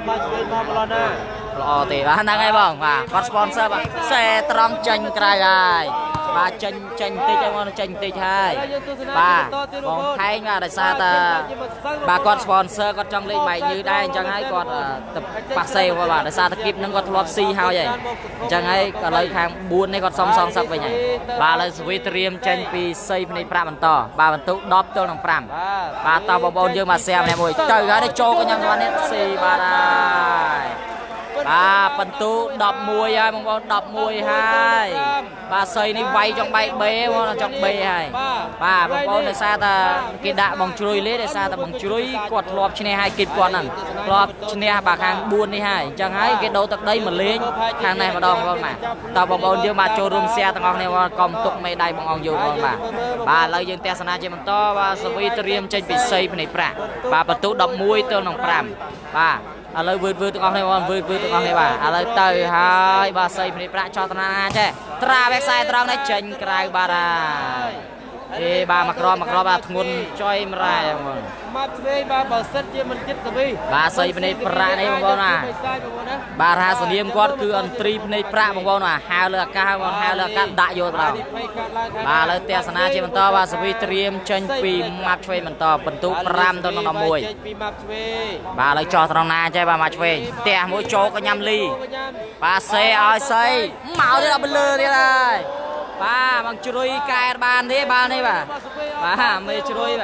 รอตีบ้านนั่งไงบ้างป่ะคอนสปอนเซอร์ป่ะเซ่ตรองจังไกลไงป่าจังจังตีจังวันจังตีใช่ป่ามองไทยมาได้ซาตาป่าคอนสปอนเซอร์ก็จังเลยใหม่ยืดได้จังให้ก่อนตับปาเซ่ว่าป่ะได้ซาตะกิบนั่งก็ทลบซีเฮาใหญ่จังให้ก็เลยข้างบุญในก็ซองซองสับไปใหญ่ป่าเลยสวิตเตรียมจังปีเซ่ในพระมันต่อป่าบรรทุกดอบตัวน้องพรำป่าต่อบอลเยอะมาแซมในมวยเจอกันได้โจก็ยังวันนี้สี่บาได้ป่าบรรทุกดอบมวยให้มองบอลดอบมวยให้ป่าเซ่นี่ไวจังใบเบ้ว่าจังเบ้ให้ป่าบอลบอลได้ซาตากีดะบังจุยเล่ได้ซาตาบังจุยกดรอบชนะให้กิบก่อนนั่นรอบชนะบาคางบุญนี่ให้จังให้กีโดตักได้เหมือนเลี้ยงทางในมาดองก็มาต่อบอลบอลเยอะมาโจรุมเสียตั้งออกในว่ากอมตุกไม่ได้บังอองอยู่ก็มาป่าเรายังเตะสนาเจมันต่อว่าสวีเตรียมใจปิดเซ่ในพระป่าประตูดอกมวยตัวน้องพรำป่าอะไรวืดวืดตั้งออกในวันวืดวืดตั้งออกในว่าอะไรเตยหายบาเซ่ในพระชอตนาใช่ตราแบกไซตรองในเจนกลายบาราเอ้บามากรอมากรอบาทงุนจอยมาไรมั้งมาเซ่บาบาเซ่เจมันจิตกับพี่บาเซ่ในพระในมังกรน่ะบาราสเนียมก็คืออันตรีในพระมังกรน่ะหาเลือกก้าวหาเลือกก้าด่าโยนเราบาเลยเตะสนาเจมันต่อบาสวีเตรียมเชนปีมาช่วยมันต่อบรรทุกพรำต้นน้ำมวยบาเลยจอตรงนาใช่บามาช่วยเตะมวยโจก็ยำลีบาเซ่เอาเซ่เมาที่เราเป็นเลือดเลยป่าบางจุยกายบานที่บานนี่ป่ะป่าไม่จุยป่ะ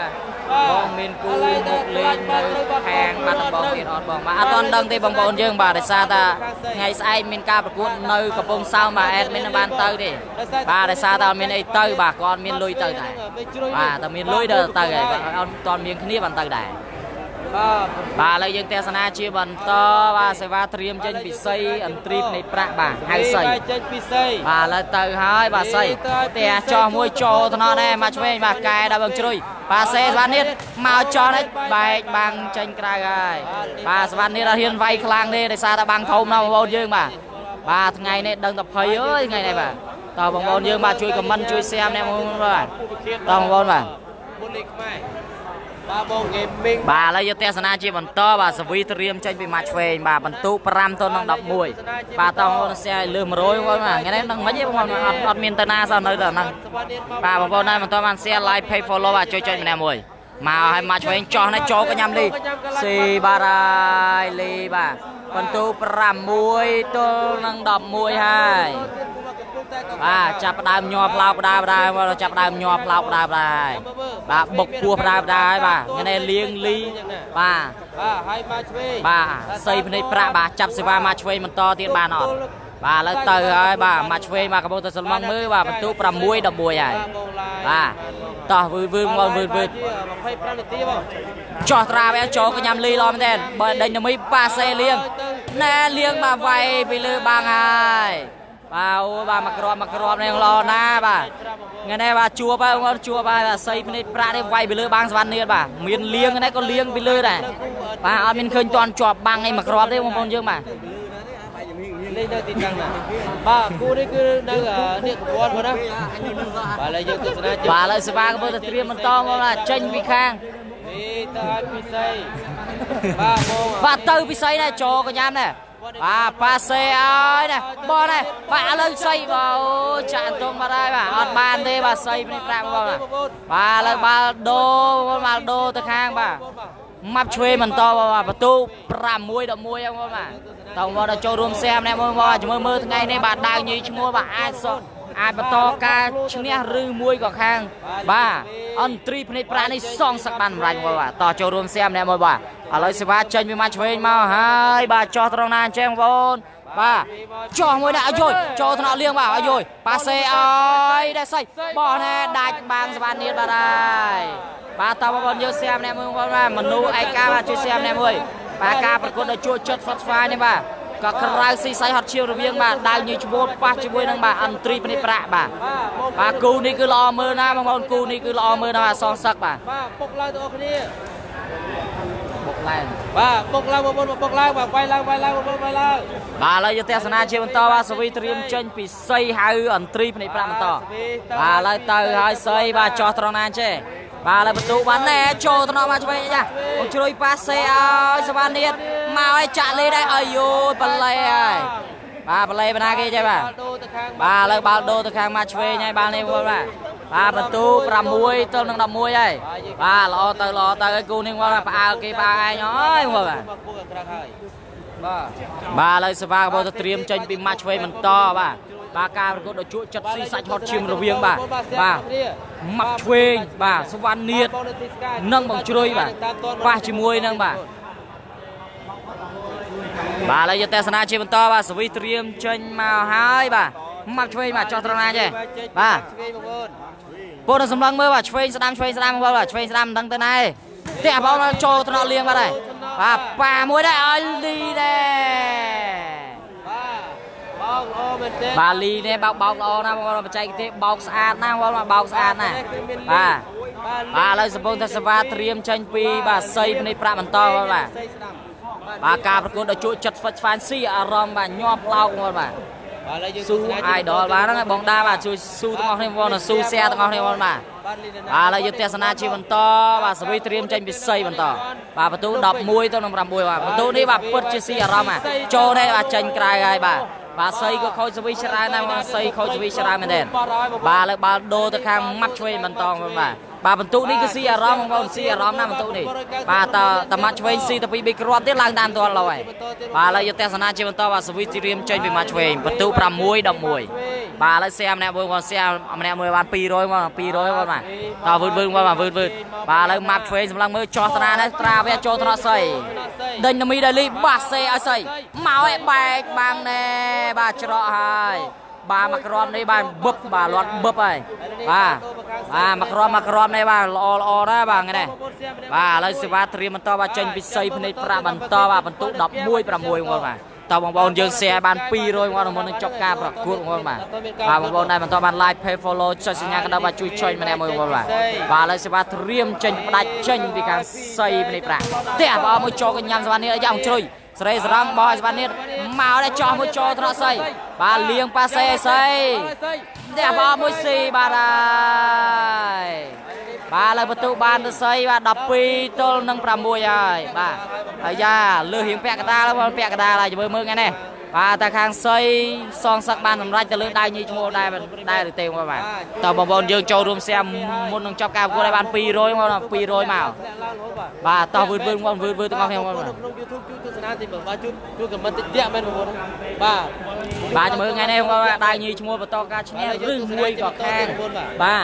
បងមានគូមកលេងនៅខាងបាត់ដំបងទៀតអត់បងបាទអត់ទាន់ដឹងទេបងប្អូនយើងបាទដោយសារតែថ្ងៃស្អែកមានការប្រកួតនៅកំពង់សោមបាទអេដមីនបានទៅទេបាទដោយសារតែអត់មានអីទៅបាទគាត់មានលុយទៅដែរបាទតែមានលុយទៅទៅហើយអត់ទាន់មានគ្នាបានទៅដែរបាទឥឡូវយើងទេសនាជាបន្តបាទសេវាត្រៀមចេញពិសីអន្ត្រីនៃប្រាក់បាទហៅសីចេញពិសីបាទឥឡូវទៅហើយបាទសីផ្ទះចោះមួយចូលថ្នាក់ដែរមកឆ្វេងបាទកែដល់បងជ្រុយបាទសេសវណ្ណនេះមកចោះនេះបែកបាំងចេញក្រៅហើយបាទសវណ្ណនេះអត់ហ៊ានវាយខ្លាំងទេដោយសារតែបាំងធំណាស់បងប្អូនយើងបាទបាទថ្ងៃនេះដឹងតែភ័យអើយថ្ងៃនេះបាទតើបងប្អូនយើងបាទជួយខមមិនជួយshareម្នាក់មួយបាទតើបងប្អូនបាទមុនលេខខ្មែរបាទបងហ្គេមីងបាទឥឡូវយកទេសនាជាបន្តបាទសវីត្រៀមចេញពីម៉ាត់ឆ្វេងបាទបន្ទុកប្រាំទល់នឹងដប់មួយបាទតោះបងសែលើស100បងបាទថ្ងៃនេះនឹងមិនទេបងអត់អត់មានទៅណាសោះនៅតែហ្នឹងបាទបងប្អូនណាបន្តបាន share like page follow បាទជួយចុចម្នាក់មួយមកឲ្យម៉ាត់ឆ្វេងចោះនេះចូលកញ្ញាំលីស៊ីបាទហើយលីបាទបន្ទុកប្រាំមួយទល់នឹងដប់មួយហើយបាទចាប់ផ្ដើមញ័រផ្លោកផ្ដើមដែរមកចាប់ផ្ដើមញ័រផ្លោកផ្ដើមដែរបាទបុកពោះផ្ដើមដែរបាទថ្ងៃនេះលៀងលីបាទបាទហើយមកឆ្វេងបាទសីភ្នែកប្រាក់បាទចាប់សេវាមកឆ្វេងបន្តទៀតបានអត់បាទឥឡូវទៅហើយបាទមកឆ្វេងមកកំពុងតែសល់មកមើលបាទបន្ទុកប្រាំមួយដប់មួយហើយបាទតោះវឺវឺមកវឺវឺยี่สิบห้านาทีបងចោះត្រាវាចូលកញ្ញាំលីឡមែនទេបើដេញទៅមីប៉ាសេលៀងណែលៀងបាទវាយពីលើបាំងហើយបាទអូបាទមកក្របមកក្របនេះឡណាបាទថ្ងៃនេះបាទជួបហើយបងជួបហើយសីភ្នែកប្រាក់នេះវាយពីលើបាំងសវណ្ណនេះបាទមានលៀងនេះក៏លៀងពីលើដែរបាទអត់មានឃើញតន់ជាប់បាំងនេះមកក្របទេបងប្អូនយើងបាទលេងនៅទីតាំងណាបាទគូនេះគឺនៅនេះកួនផងណាបាទឥឡូវយើងទស្សនាបាទឥឡូវសេវាកំពុងតែត្រៀមបន្តមកណាចេញពីខាងនេះទៅឲ្យពិសីបាទបងបាទទៅពិសីដែរចូលកញ្ញាំដែរបាទប៉ាសេឲ្យណាបងណាបាទឥឡូវសៃបាទអូចាក់តុងមកហើយបាទអត់បានទេបាទសៃភ្នែកប្រាក់បងបាទបាទឥឡូវបាល់ដូបាល់ដូទៅខាងបាទម៉ាប់ឆ្វេងបន្តបាទបន្ទូប្រាំមួយដប់មួយបងបាទតោះបងដល់ចូលរួមshareម្នាក់មួយបងជាមួយមើលថ្ងៃនេះបាទដាវញីឈ្មោះបាទអាចសអាចបន្តការឈ្នះឬមួយក៏ខាងបាទអន្ត្រីភ្នែកប្រាក់នេះសងសឹកបានសម្រេចបងបាទតោះចូលរួមshareម្នាក់មួយបាទឥឡូវសេវាចេញពីម៉ាត់ឆ្វេងមកហើយបាទចោះត្រង់ណាអញ្ចឹងបងប្អូនបាទចោះមួយដាក់ឲ្យយយចូលថ្នាក់លៀងបាទឲ្យយយប៉ាសេឲ្យដែរសៃបោះណែដាច់បាំងសវណ្ណនេះបាទហើយបាទតើបងប្អូនយើងshareម្នាក់មួយបងបាទមនុស្សឯកាបាទជួយshareម្នាក់មួយបាទការប្រកួតដោយជួយចិត្ត Spotify នេះបាទក៏ក្រៅស៊ីសៃហត់ឈៀវរវាងបាទដៅញីឈ្មោះប៉ះជាមួយនឹងបាទអន្ត្រីភ្នែកប្រាក់បាទបាទគូនេះគឺល្អមើលណាបងប្អូនគូនេះគឺល្អមើលណាបាទសងសឹកបាទបាទពុកឡើងទាំងអស់គ្នាពុកឡើងបាទពុកឡើងបងប្អូនពុកឡើងបាទវាយឡើងវាយឡើងបងប្អូនវាយឡើងបាទឥឡូវយើងទស្សនាជាបន្តបាទសវីត្រៀមចេញពីសៃហៅអន្ត្រីភ្នែកប្រាក់បន្តបាទឥឡូវទៅហើយសៃបាទចោះត្រង់ណាចេះបាទឥឡូវបន្ទូបានណែចូលថ្នាក់មកឆ្វេងចាបងជ្រុយប៉ាសេឲ្យសវណ្ណនេះមកឲ្យចាក់លេដែរអាយូបលេហើយបាទបលេបណ្ណាគេចេះបាទបាទឥឡូវបាល់ដូរទៅខាងមកឆ្វេងហើយបាល់នេះបងបាទបាទបន្ទូប្រាំមួយទល់នឹងដប់មួយហើយបាទល្អទៅល្អទៅឲ្យគូនេះបងផ្អើលគេផ្អើលឯងអើយបងបាទបាទបាទឥឡូវសេវាកំពុងតែត្រៀមចេញពីម៉ាត់ឆ្វេងបន្តបាទបាទការប្រកួតដ៏ជក់ចិត្តស៊ីសាច់ហត់ឈាមរវាងបាទបាទម៉ាត់ឆ្វេងបាទសវណ្ណនេះនិងបងជ្រុយបាទប៉ះជាមួយនឹងបាទបាទឥឡូវយកទេសនាជាបន្តបាទសវីត្រៀមចេញមកហើយបាទម៉ាត់ឆ្វេងបាទចោះត្រង់ណាចេះបាទបងប្អូនសម្លឹងមើលបាទឆ្វេងស្ដាំឆ្វេងស្ដាំបងប្អូនបាទឆ្វេងស្ដាំមិនដឹងទៅណាទេតែបងប្អូនចូលថ្នាក់លៀងបាទហើយបាទប៉ាមួយដែរឲ្យលីដែរបងល្អមែនទេបាទលីនេះបោកបោកល្អណាស់បងប្អូនបច្ចេកទេសបោកស្អាតណាស់បងប្អូនបោកស្អាតណាស់បាទបាទឥឡូវសម្ពងថាសេវាត្រៀមចេញពីបាទសៃភ្នែកប្រាក់បន្តបងបាទបាទការប្រកួតដ៏ជក់ចិត្តស្វិតស្វាញស៊ីអារម្មណ៍បាទញាប់ឡោកបងប្អូនបាទស៊ូអាយដលបាទហ្នឹងបងដាបាទជួយស៊ូទាំងអស់គ្នាបងប្អូនស៊ូแชร์ទាំងអស់គ្នាបងប្អូនបាទបាទឥឡូវយកទស្សនាជាបន្តបាទសវីត្រៀមចេញពីសៃបន្តបាទបន្ទូដប់មួយទៅនឹងប្រាំមួយបាទបន្ទូនេះបាទពិតជាស៊ីអារម្មណ៍ចូលនេះបាទចេញក្រៅហើយបាទបាទសៃក៏ខូចសវីច្រើនដែរបងសៃខូចសវីច្រើនមែនទេបាទឥឡូវបាល់ដូរទៅខាងម៉ាត់ឆ្វេងបន្តបាទបាទបន្ទុកនេះគឺស៊ីអារម្មណ៍បងប្អូនស៊ីអារម្មណ៍ណាបន្ទុកនេះបាទតតម៉ាត់ឆ្វេងស៊ីទៅពីបីគ្រាប់ទៀតឡើងតាមទាល់ឡូវហើយបាទឥឡូវយកទស្សនាជាបន្តបាទសវីត្រៀមចេញពីម៉ាត់ឆ្វេងបន្ទុកប្រាំមួយដប់មួយ bà lấy xe nè vương còn xe nè mười bàn pi rồi mà pi rồi mà mà tao vượt vương mà vượt vượt bà lấy map phê xong lăng mới cho ra đấy tra về cho nó xây đinh mi đại lý bà xe ở xây máu ấy bạch bằng nè bà cho hai bà macron đây bà búp bà loạt búp này bà bà macron macron đây bà lo lo đó bà nghe này bà lấy xe ba tri mình to bà chân bị xây bên đây pra bàn to bà bàn tụ đập muôi pra muôi ngon mà tao bằng bồn dương xe bàn pi rồi ngon muốn chọc ca bạc cuộn ngon mà bà bằng bồn này mình to bàn like pay follow cho sinh nhang cái đó bà chui chơi mình em ngon mà bà lấy xe ba tri chân đại chân bị càng xây bên đây pra tè bà mới cho cái nhang xe này dòng chơi xây răng bò xe này màu đây cho mới cho nó xây bà liêng pa xây xây tè bà mới xây bà đây bà lấyประตู banទៅxây bà đập piទល់នឹងប្រាំមួយហើយបាទហើយយ៉ាលើរៀងពាក់កណ្ដាលមកពាក់កណ្ដាលហើយមើលមើលថ្ងៃនេះបាទតែខាងxâyសងសឹកបានសម្រេចទៅលើដៃញីឈ្មោះដែរដែរឬទេមកបាទតើបងប្អូនយើងចូលរួមសៀមមុននឹងចប់ការប្រកួតឲ្យបានពីរយមកពីរយមកបាទតោះវឺតវឺតបងវឺតវឺតទាំងអស់គ្នាមកក្នុង YouTube ជួយទស្សនាទីមើលបាទជួយជួយខមមិនតិចទៀតមែនបងប្អូនបាទបាទមើលថ្ងៃនេះបងដៃញីឈ្មោះបន្តការឈ្នះឬមួយក៏ខាងបាទ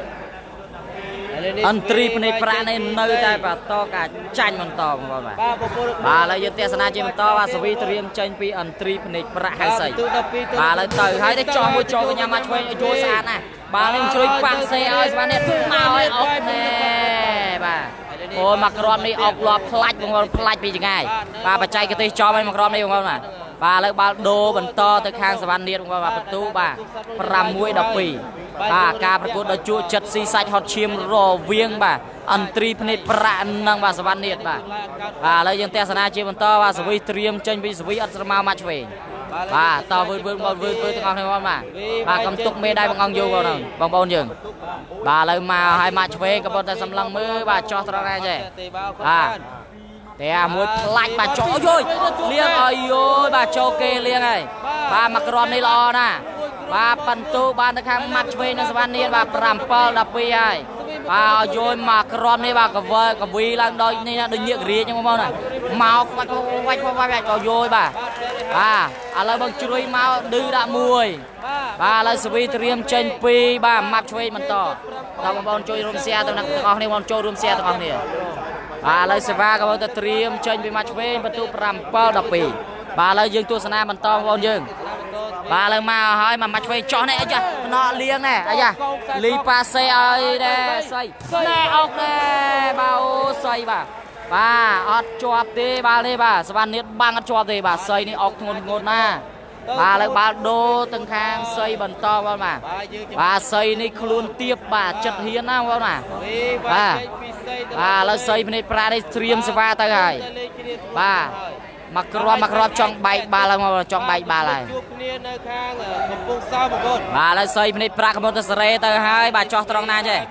អន្តរីភ្នែកប្រាក់នេះនៅតែបន្តការចាញ់បន្តបងប្អូនបាទបាទឥឡូវយើងទេសនាជាបន្តបាទសវីត្រៀមចេញពីអន្តរីភ្នែកប្រាក់ហើយស្អីបាទឥឡូវទៅហើយតែចោះមួយចោះកញ្ញាមកឆ្វេងយល់ស្អាតណាស់បាទនឹងជួយប៉ាក់សេឲ្យស្មាននេះមកឲ្យអុកណែបាទអូមកក្រមនេះអុកលាប់ផ្លាច់បងប្អូនផ្លាច់ពីចង្អាយបាទបច្ចេកទេសចំឲ្យមកក្រមនេះបងប្អូនបាទបាទឥឡូវបាល់ដូបន្តទៅខាងសវណ្ណនាតបងប្អូនបាទបន្ទូបាទប្រាំមួយដល់ពីរបាទការប្រកួតដ៏ជក់ចិត្តស៊ីសាច់ហត់ឈាមរវាងបាទអន្តរីភ្នែកប្រាក់និងបាទសវណ្ណនាតបាទបាទឥឡូវយើងទេសនាជាបន្តបាទសវីត្រៀមចេញពីសវីអត់ស្រមោលមកឆ្វេងបាទតើវឺតវឺតបងវឺតវឺតទាំងអស់គ្នាបងបាទបាទកំទុកមេដៃបងអង្គយូបងបងប្អូនយើងបាទឥឡូវមកឲ្យមកឆ្វេងក៏ប៉ុន្តែសម្លឹងមើលបាទចោះត្រង់ដែរចេះបាទតែមួយផ្លាច់បាទចោះយយលៀងអើយយយបាទចូលគេលៀងហើយបាទមកក្រមនេះល្អណាស់បាទបន្ទូបានទៅខាងម៉ាត់ឆ្វេងនៅសវណ្ណនាតបាទប្រាំ7ដល់ពីរហើយបាទយយមកក្រមនេះបាទកវកវីឡើងដល់នេះដូចញៀករាជហ្នឹងបងប្អូនមកខ្វាច់ខ្វាច់ខ្វាច់ក៏យយបាទបាទឥឡូវបងជ្រួយមកឌឺដាក់មួយបាទឥឡូវសវីត្រៀមចេញពីរបាទម៉ាប់ឆ្វេងបន្តតើបងប្អូនជួយរួមแชร์ទៅអ្នកទាំងអស់គ្នាបងចូលរួមแชร์ទាំងអស់គ្នាបាទឥឡូវសេវាក៏ទៅត្រៀមចេញពីម៉ាត់ឆ្វេងបន្ទូប្រាំ7ដល់ពីរបាទឥឡូវយើងទស្សនាបន្តបងប្អូនយើងបាទឡើងមកហើយមកមកឆ្វេងចោះនេះអីចាណោលៀងណែអាយ៉ាលីប៉ាសេឲ្យដែរស្អីណែអុកដែរបាទអូស្អីបាទបាទអត់ជាប់ទេបាល់នេះបាទសវណ្ណនាតបាំងអត់ជាប់ទេបាទស្អីនេះអុកធ្ងន់ធ្ងរណាបាទលើបាល់ដូរទាំងខាងស្អីបន្តបងបាទបាទស្អីនេះខ្លួនទៀបបាទចិត្តហ៊ានណាបងបាទបាទបាទឥឡូវស្អីភ្នែកប្រានេះត្រៀមសេវាទៅហើយបាទមកក្រមមកក្រមចង់បែកបាល់ហើយមកចង់បែកបាល់ហើយជួបគ្នានៅខាងកំពង់សោមបងប្អូនបាទឥឡូវស្អីភ្នែកប្រាកំពុងតែសេរីទៅហើយបាទចោះត្រង់ណាចេះ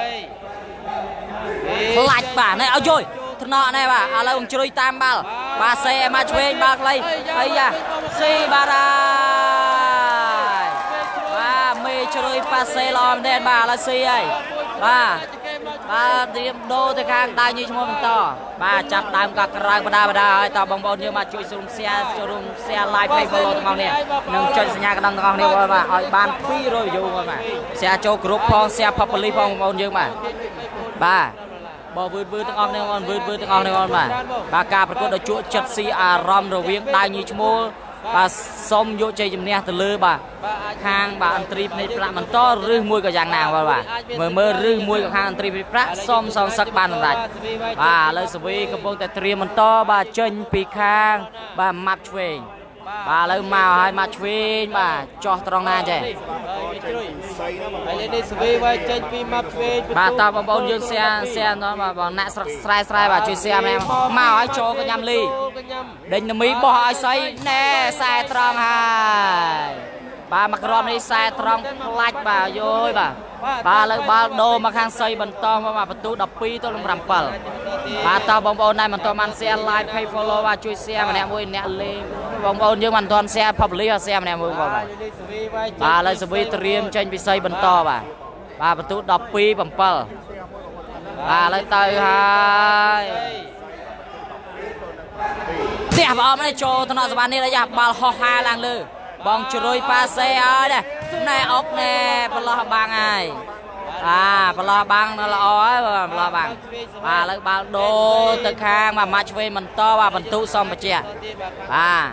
ផ្លាច់បាទនេះឲ្យយយថ្នាក់នេះបាទឥឡូវជ្រុយតាមបាល់បាទសេមកឆ្វេងបាល់ខ្លីអីយ៉ាស៊ីបាទហើយបាទមេជ្រុយប៉ាសេល្អមែនទេបាទឥឡូវស៊ីហើយបាទបាទត្រៀមដូរទៅខាងដៃញីឈ្មោះបន្តបាទចាប់ដើមក៏ក្រៅបដាបដាហើយតើបងប្អូនយើងមកជួយរួម share ចូលរួម share like page follow ទាំងអស់គ្នានិងចុចសញ្ញាកណ្ដឹងទាំងអស់គ្នាបាទឲ្យបានពីរយ view បាទ share ចូលគ្រប់ផង share public ផងបងប្អូនយើងបាទបាទបើវឺតវឺតទាំងអស់គ្នាបងវឺតវឺតទាំងអស់គ្នាបងបាទបាទការប្រកួតដ៏ជក់ចិត្តស៊ីអារម្មណ៍រវាងដៃញីឈ្មោះបាទសុំយកជ័យជំនះទៅលើបាទខាងបាទអន្តរីភ្នែកប្រាក់បន្តឬមួយក៏យ៉ាងណាបាទបាទមើលមើលឬមួយក៏ខាងអន្តរីភ្នែកប្រាក់សុំសងសឹកបានសម្រេចបាទឥឡូវសវីកំពុងតែត្រៀមបន្តបាទចេញពីខាងបាទម៉ាប់ឆ្វេងបាទឥឡូវមកឲ្យមកឆ្វេងបាទចោះត្រង់ណាចេះហើយលេនេះសវីវាចេញពីម៉ាប់ឆ្វេងបាទតើបងប្អូនយើង share share ដល់បាទបងណាក់ស្រុកស្រែស្រែបាទជួយ share ម្នាក់មកឲ្យចូលកញ្ញាំលីដេញនមីបោះឲ្យស្អីណែខ្សែត្រង់ហើយបាទមកក្រមនេះខ្សែត្រង់ផ្លាច់បាទយយបាទបាទឥឡូវបាល់ដូរមកខាងស្អីបន្តមកបាទបន្ទូដប់ពីរទៅនឹងប្រាំ7បាទតើបងប្អូនដែរមិនទាន់បាន share like page follow បាទជួយ share ម្នាក់មួយអ្នកលេងបងប្អូនយើងមិនទាន់ share public ឲ្យ share ម្នាក់មួយបងបាទបាទឥឡូវសវីត្រៀមចេញពីស្អីបន្តបាទបាទបន្ទូដប់ពីរ7បាទឥឡូវទៅហើយផ្ទះបងអមនេះចូលថ្នាក់សវណ្ណនេះយ៉ាបាល់ហោះហាឡើងលើบองจุยปาเซ่เอาเนี่ยในอกแน่ปลอบางไงอ่าปลอบางนั่นละอ๋อปลอบางมาแล้วบาโดตึกข้างมามาช่วยมันต่อว่าบรรทุกซ่อมปะเจียอ่า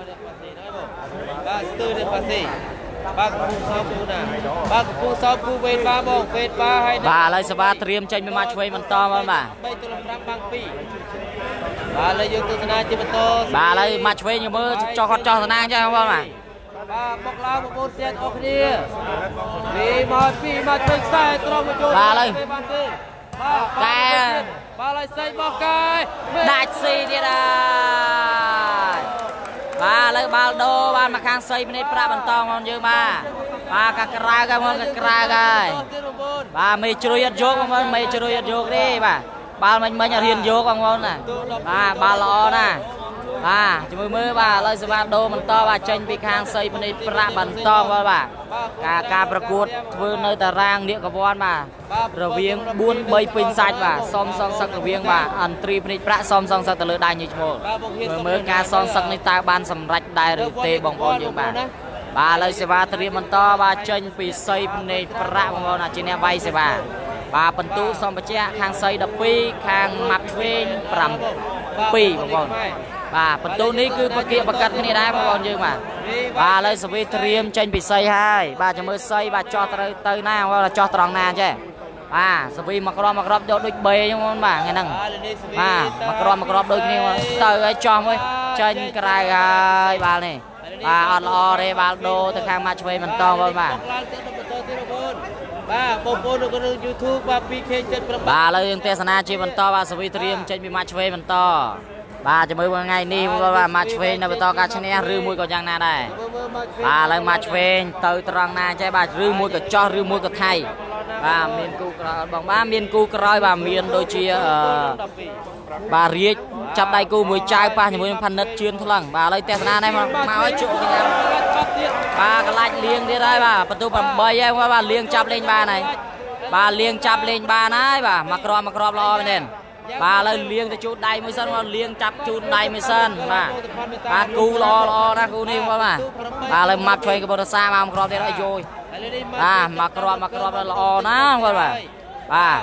ba tư đến ba xì ba cung sáu cung nè ba cung sáu cung về ba bông về ba hai ba lấy số baเตรียมใจไม่มาช่วยมันต่อมันบ่า bay từ làm răng băng pi ba lấy dương từ na chỉ mình to บาเลยมาช่วยอยู่มือจอคอจอสนางใช่ไหมบ่า ba bọc lao một con xe ở kia vì mà pi mà chơi sai trâu một chỗ ba lấy ba ba lấy xây bọc cái ได้สี่ทีได้บาเลยบาโดบามาข้างใส่ไม่ได้ปราบมันตองมันเยอะมาบากระกรากันมันกระกรากันบาไม่ช่วยยัดโยกมันไม่ช่วยยัดโยกดิบาบามันไม่อยากเรียนโยกของมันน่ะบาบาล้อน่ะบาจะมือมือบาเลยสบาโดมันต่อบาเชนไปข้างใส่ไม่ได้ปราบมันตองบาบากาการประกวดเพื่อในตารางเดียกบอลมาระเวียงบุญใบปินใส่บาซ้อมซ้อมสักระเวียงบาอันตรีไม่ได้ปราซ้อมซ้อมสักตะลือได้ยี่ชั่วโมงเมื่อการซ้อมสักในตาบานสำรัดได้หรือเตะบอลบอลยังบาบาเลยสบาเตรียมมันต่อบาเชนไปใส่ในปราบอลน่ะจีเนียใบสบาบาประตูซ้อมประเจ้าข้างใส่ดับปีข้างมัดเวงปรำปีบอลบาประตูนี้คือประเกียประกัดนี่ได้บอลยังมาบาเลยสวีเตรียมเชนไปใส่ให้บาจะมือใส่บาจอดเตยหน้าว่าจอดตรองหน้าใช่บาสวีมากรอบมากรอบโดดด้วยเบย์ยังมันบาไงนั่งบามากรอบมากรอบโดยนี่ว่าเตยไอ้จอมเว้ยเชนกระไรบาเนี่ยบาออดอเลยบาโดแต่ข้างมาช่วยมันตองบอลมา ba bộ phim được kênh YouTube ba pê caเจ็ดบาเลยยังเทศนาชีมันต่อว่าสวีเตรียมเช่นมีมาช่วยมันต่อบาจะมือว่าไงนี่ว่ามาช่วยในต่อการชนะหรือมวยก็ยังน่าได้บาเลยมาช่วยเตยตรังนาใช่บาหรือมวยก็จ่อหรือมวยก็ไทยบาเมียนกูกรอยบอกบ้าเมียนกูกรอยบาเมียนโดยเชียบาเรียกจับได้กูมวยใจป่ะอย่างมวยพันนัดเชื่อนทะลังบาเลยเทศนาได้มามาไอ้จุกยังไงบากระไล่เลี้ยงได้บาประตูปั่นใบยังว่าบาเลี้ยงจับเล่นบาไหนบาเลี้ยงจับเล่นบาไหนบามากรอบมากรอบรอไปเด่นบาเลยเลี้ยงจะจูดได้ไม่สั้นว่าเลี้ยงจับจูดได้ไม่สั้นบาบากูรอรอนะกูนี่ว่าบาบาเลยมัดช่วยกับบริษัทมามากรอบได้แล้วโยยบามากรอบมากรอบแล้วรอนะว่าบาบา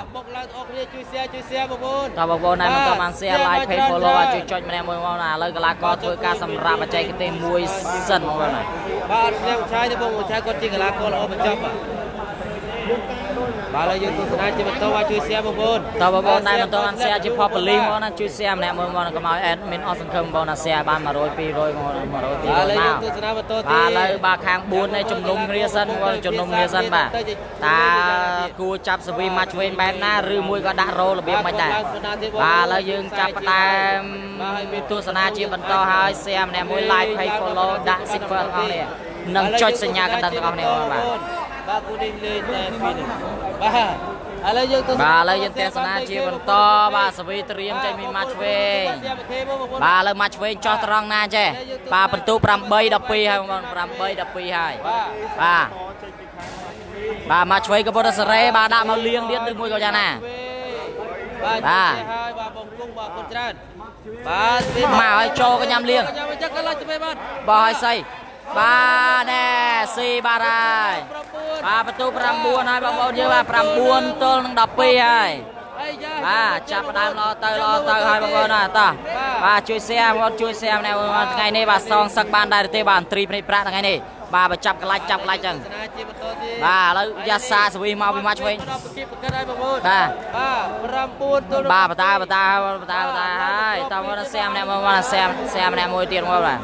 ต่อบอลในมันก็มันเสียไลฟ์เพย์โฟโล่จุดจอยมันแนมวยว่าน่ะเลยกลากรเพื่อการสำหรับมาใจกันเต็มมวยสั้นว่าน่ะบาเลี้ยงชายที่บอกว่าชายคนจริงกลากรเอาไปจับอ่ะบาเลยยังตัวนั้นจะเป็นตัวว่าช่วยเสียบอลต่อบอลในมันตัวมันเสียจะพอปลีว่าน่ะช่วยเสียมันแนมวยว่าก็มาแอดมินออสสังคมบอลน่ะเสียบ้านมาโรยปีโรยมาโรยปีมาบาเลยบาคางบูนในจุ่มนุ่มเรียสันว่าจุ่มนุ่มเรียสันบ่าตากูจับสวีมาช่วยแบบหน้าหรือมวยก็ด่าโรระเบียบไม่ได้บาเลยยังจับตามตัวสนาจีบันต่อให้เสียมันแนมวยไลฟ์เพย์โฟโล่ด่าสิบเปอร์เอาเนี่ยนั่งจอยสัญญากันดังเอาเนี่ยบ่าบากูดิ้งเลยแต่ปีนึงบาอะไรยังตัวบาเลยยังเทศนาจีบันต่อบาสวีเตรียมใจมีมาช่วยบาเลยมาช่วยจอตรองนาเจ้บาประตูปรำใบดับปีให้มันปรำใบดับปีให้บาบามาช่วยกับบริษัทเรบาด่ามาเลี้ยงเลี้ยงดึงมวยกับยานาบาบาบงกุ้งบาคนจันบามาให้โจก็ยำเลี้ยงบาให้ใส่บาแน่สีบาได้บาประตูปรำบัวให้บางบอลเยอะบาปรำบัวตัวนึงดับปีให้บาจับดามรอเตยรอเตยให้บางบอลน่ะต่อบาช่วยเสียบอลช่วยเสียในไงนี่บาซองสักบานได้เตะบานตรีพนิพระไงนี่บาไปจับกระไรจับกระไรจังบาแล้วยาซาสวีมาไปมาช่วยบาบาปตาปตาปตาปตาให้ตอนวันเสียมเนี่ยวันเสียมเสียมเนี่ยมวยเตียนว่าอะไร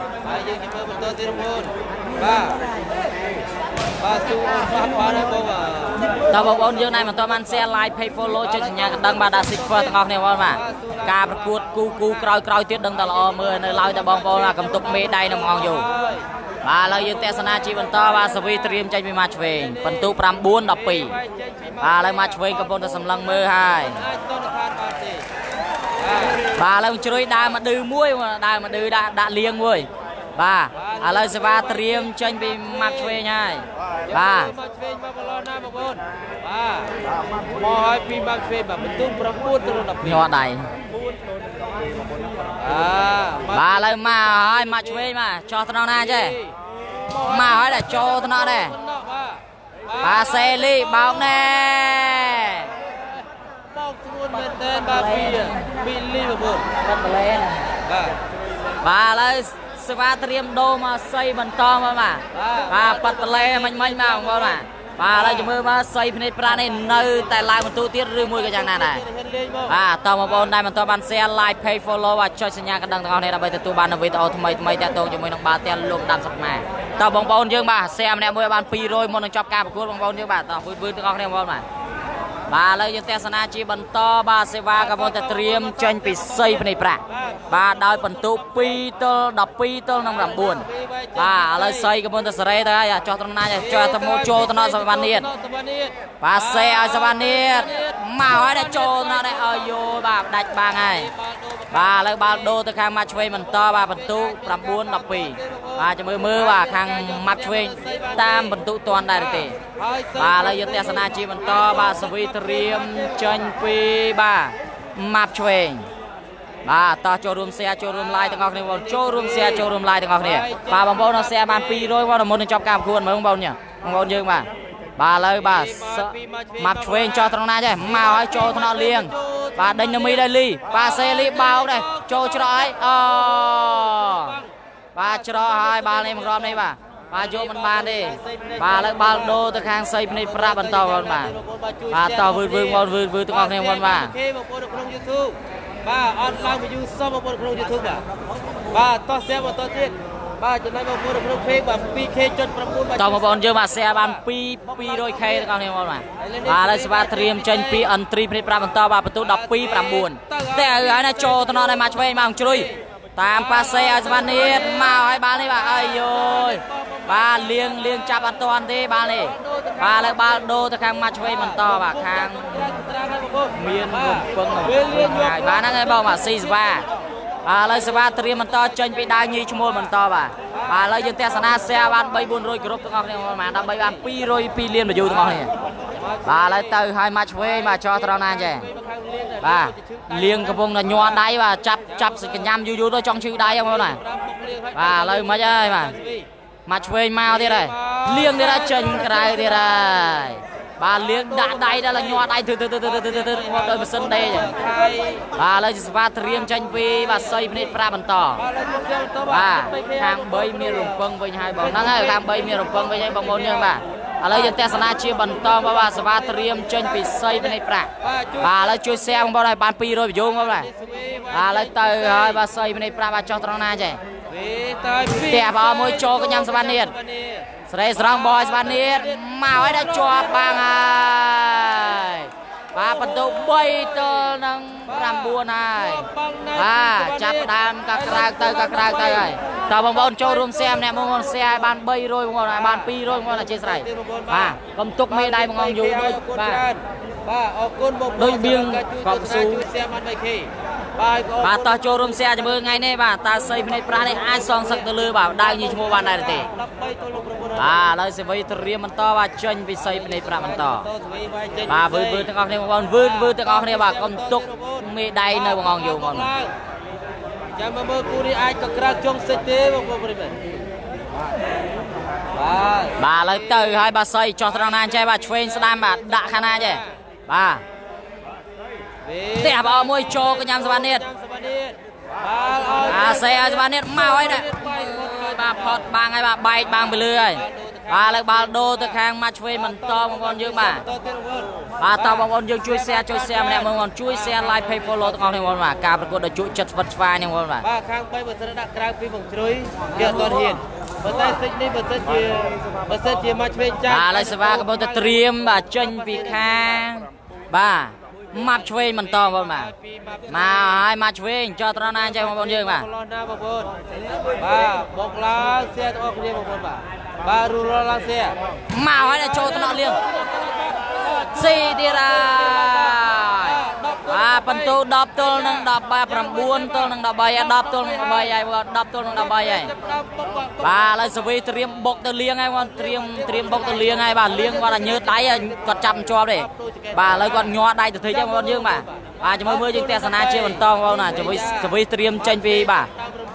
ตอนบอลเยอะในมันตัวมันเสียไลฟ์เพย์โฟโล่จะสัญญากันดังบาดาสิกเฟอร์ตั้งออกเนี่ยว่ามาการประกวดกูกูกรอยกรอยเตี้ยดังตลอดเมื่อในเราจะบอลบอลกำตุกเมย์ได้น้ำมองอยู่บาเลยยังเทศนาจีบันต่อบาสวีเตรียมใจมีมาช่วยประตูปรำบุญดับปีบาเลยมาช่วยกับบอลจะสำลังมือให้บาเลยช่วยได้มาดื้อมวยได้มาดื้อได้ได้เลี้ยงมวยบาอะไรสบาเตรียมใจมีมาช่วยง่ายบามอให้ปีมาช่วยแบบประตูปรำบุญตัวดับปียอดใดบาเลยมาให้มาช่วยมาจอตรองนาใช่บมาให้แต่โจตนอเด้บาเซลีบอลแน่บอลทุนเป็นเต้นบาบีบิลลี่บุญรัตเลนบาเลยสวาเตรียมโดมาใส่บรรทอมามาบาปัตเลมันไม่มาของบอลมาบาเลยจะมือมาใส่ในปราณีเนื้อแต่ลายมันตัวเตี้ยหรือมวยกันอย่างนั้นได้บาต่อมาบอลได้มันตัวบันเซียไลน์เพย์โฟลว่าช่วยสัญญากันดังตอนนี้เราไปตัวบันเอาไว้ตัวทำไมทำไมแต่ตัวจะมือน้องบาเตี้ยลงดำสักมาต่อบอลบอลเยอะมาเซียมเนี่ยมวยบอลปีโรยมันต้องจับการประกวดบอลบอลเยอะมาต่อพื้นพื้นตัวนี้บอลมาบาเลยยังเตะสนาจีบันต่อบาเซวากับบอลแต่เตรียมเจนปิดใส่ในปราบาดาวปันตุปีเตอร์ดับปีเตอร์น้ำรำบุญบาเลยใส่กับบอลแต่สไลด์ได้จอตรงนั้นจอตโมโจตนอสวรรค์เนียบาเซอสวรรค์เนียมาไว้ได้โจนั่นได้เอาโยบาดัดบางไงบาเลยบาโดตะคางมาช่วยมันต่อบาปันตุรำบุญดับปีบาจะมือมือว่าคางมาช่วยตามปันตุตอนได้ตีบาเลยยังเตะสนาจีมันต่อบาสวีเตรียมเจนปีบามาช่วยบาต่อโจรวมเสียโจรวมลายตั้งออกในวันโจรวมเสียโจรวมลายตั้งออกเนี่ยบาบางบอลเราเสียบางปีโดยว่าเราหมดในจับการควรเหมือนบางบอลเนี่ยบางบอลเยอะมาบาเลยบามาช่วยจอตรงนั้นใช่มาให้โจทนอเลี้ยงบาเดินมีได้ลีบาเซลีบาเอาได้โจชรอยอ๋อบาชรอยบาในมังกรนี่บาบาโยมันบาดิบาเลยบาโดตะคางใส่ในปราบรรทบอลมาบาต่อวืดวืดบอลวืดวืดตะกอกเนี่ยบอลมาบาออนไลน์ไปยูซ่อมบอลโครงยูทูบบาบาต่อเสียบอลต่อติดบาจะได้บอลโครงเพย์บาปีเคจนประมูลต่อมาบอลเยอะมาเสียบอลปีปีโดยเคตะกอกเนี่ยบอลมาบาเลยสบายเตรียมเจนปีอันตรีในปราบรรทบาประตูดับปีประมูลแต่ไอ้เนี่ยโจตนอในมาช่วยมาช่วยตามปาเซียสวรรค์นี้มาให้บาเลยบาไอ้โยบาเลี้ยงเลี้ยงจับอันตัวอันที่บาเลยบาเลยบาโดตะคางมาช่วยมันต่อบาคางเมียนบุญเพิ่งบานั่งไงบอกว่าสี่สิบห้าบาเลยสบายเตรียมมันต่อจนไปได้ยี่ชั่วโมงมันต่อบาบาเลยยังเตะสนาเสียบานใบบุญโรยกรุบตะกอกเนี่ยมาดับใบบานปีโรยปีเลี้ยนมาอยู่ตะกอกเนี่ยบาเลยเตยให้มาช่วยมาจอตระนานใจบาเลี้ยงกระพงน่ะยัวได้ว่าจับจับสิกันยำอยู่ๆด้วยจ้องชื่อได้ยังไงน่ะบาเลยมาใจมามาช่วยมาที่ไรเลี้ยงที่ไรเจนกระไรที่ไรบาเลี้ยงด่าได้ได้ละยัวได้ถือถือถือถือถือถือถือว่าโดยมันเส้นได้บาเลยจะบาเตรียมเจนปีบาใส่เป็นปลาบันต่อบาทางใบมีรุมเปิงไปให้บอกนั่งให้ทางใบมีรุมเปิงไปให้บางคนเนี่ยบาอะไรยังเตะสนาเชียบันต่อมาว่าสบาเตรียมเจนปีใส่เป็นปลาบาเลยช่วยแซงบอลได้ปานปีโดยโยงบอลได้บาเลยเตยให้บาใส่เป็นปลาบาจอตรงนั้นใจเตะบอลมวยโจกันยำสบานเนียดสไลด์สร้างบอลสบานเนียดมาไว้ได้จวบบางไงปาประตูใบเตอร์นังรำบัวไงปาจับดามกระกรากเตยกระกรากเตยต่อบอลบอลโจรวมเสียมเนี่ยมงคลเสียบานใบโรยมงคลบานปีโรยมงคลเจสไรปากำตุกไม่ได้มงคลอยู่ด้วยปาโดยเบียงกอบสูบาต่อโจรมเสียจะมือไงเนี่ยบาตาใส่ในปลาในไอซองสักตะลือบาได้ยี่ชั่วโมงวันได้ตีบาเลยสิวิตเรียมมันต่อว่าเจนไปใส่ในปลามันต่อบาบืดบืดตะกอกเนี่ยบอลบืดบืดตะกอกเนี่ยบากำตุกไม่ได้เนยมองอยู่มองจะมาเมื่อกูนี่ไอกระกระจงเสด็จบางคนบริเวณบาเลยเตยให้บาใส่จอตระนานใจบาช่วยสนามบาด่าขนาดใจบาเตะบอลมวยโจกันยำสบานเนียดอาเซียสบานเนียดมาไว้เนี่ยบาพอดบางไงบาใบบางไปเลยบาเลยบาโดตะแคงมาช่วยมันต่อบางคนเยอะมาบาต่อบางคนเยอะช่วยเสียช่วยเสียเนี่ยบางคนช่วยเสียไลฟ์เพย์โฟลว์ตรงนี้บางคนมาการประกวดจุดจัดฟัดฟ้าเนี่ยบางคนมาบาข้างไปบนสนามกลางปีบังช่วยเกี่ยวตอนเห็นบนใต้สิ่งนี้บนเส้นเจียบนเส้นเจียมาช่วยจ้าบาเลยสบายกับบนตะเตรียมบาจนปีข้างบามาช่วยมันต่อบอลมามาให้มาช่วยจอตระนานใจบอลเยอะมาบ้าบอกลาเสียตัวคนเดียวบอลบ้าบารูลาเสียมาให้โจตระเลี้ยงสี่ทีไรบาปันตูดับตัวนึงดับใบประบุนตัวนึงดับใบดับตัวนึงใบใหญ่ดับตัวนึงดับใบใหญ่บาเลยสวีเตรียมบกตัวเลี้ยงไงวันเตรียมเตรียมบกตัวเลี้ยงไงบาเลี้ยงว่าเนื้อไตก็จำจอบเลยบาเลยก่อนยัวได้แต่เธอจะมันเยอะมาบาจะมือมือจึงเตะสนาเชี่ยมันต้องว่าน่ะจะไปจะไปเตรียมเจนปีบา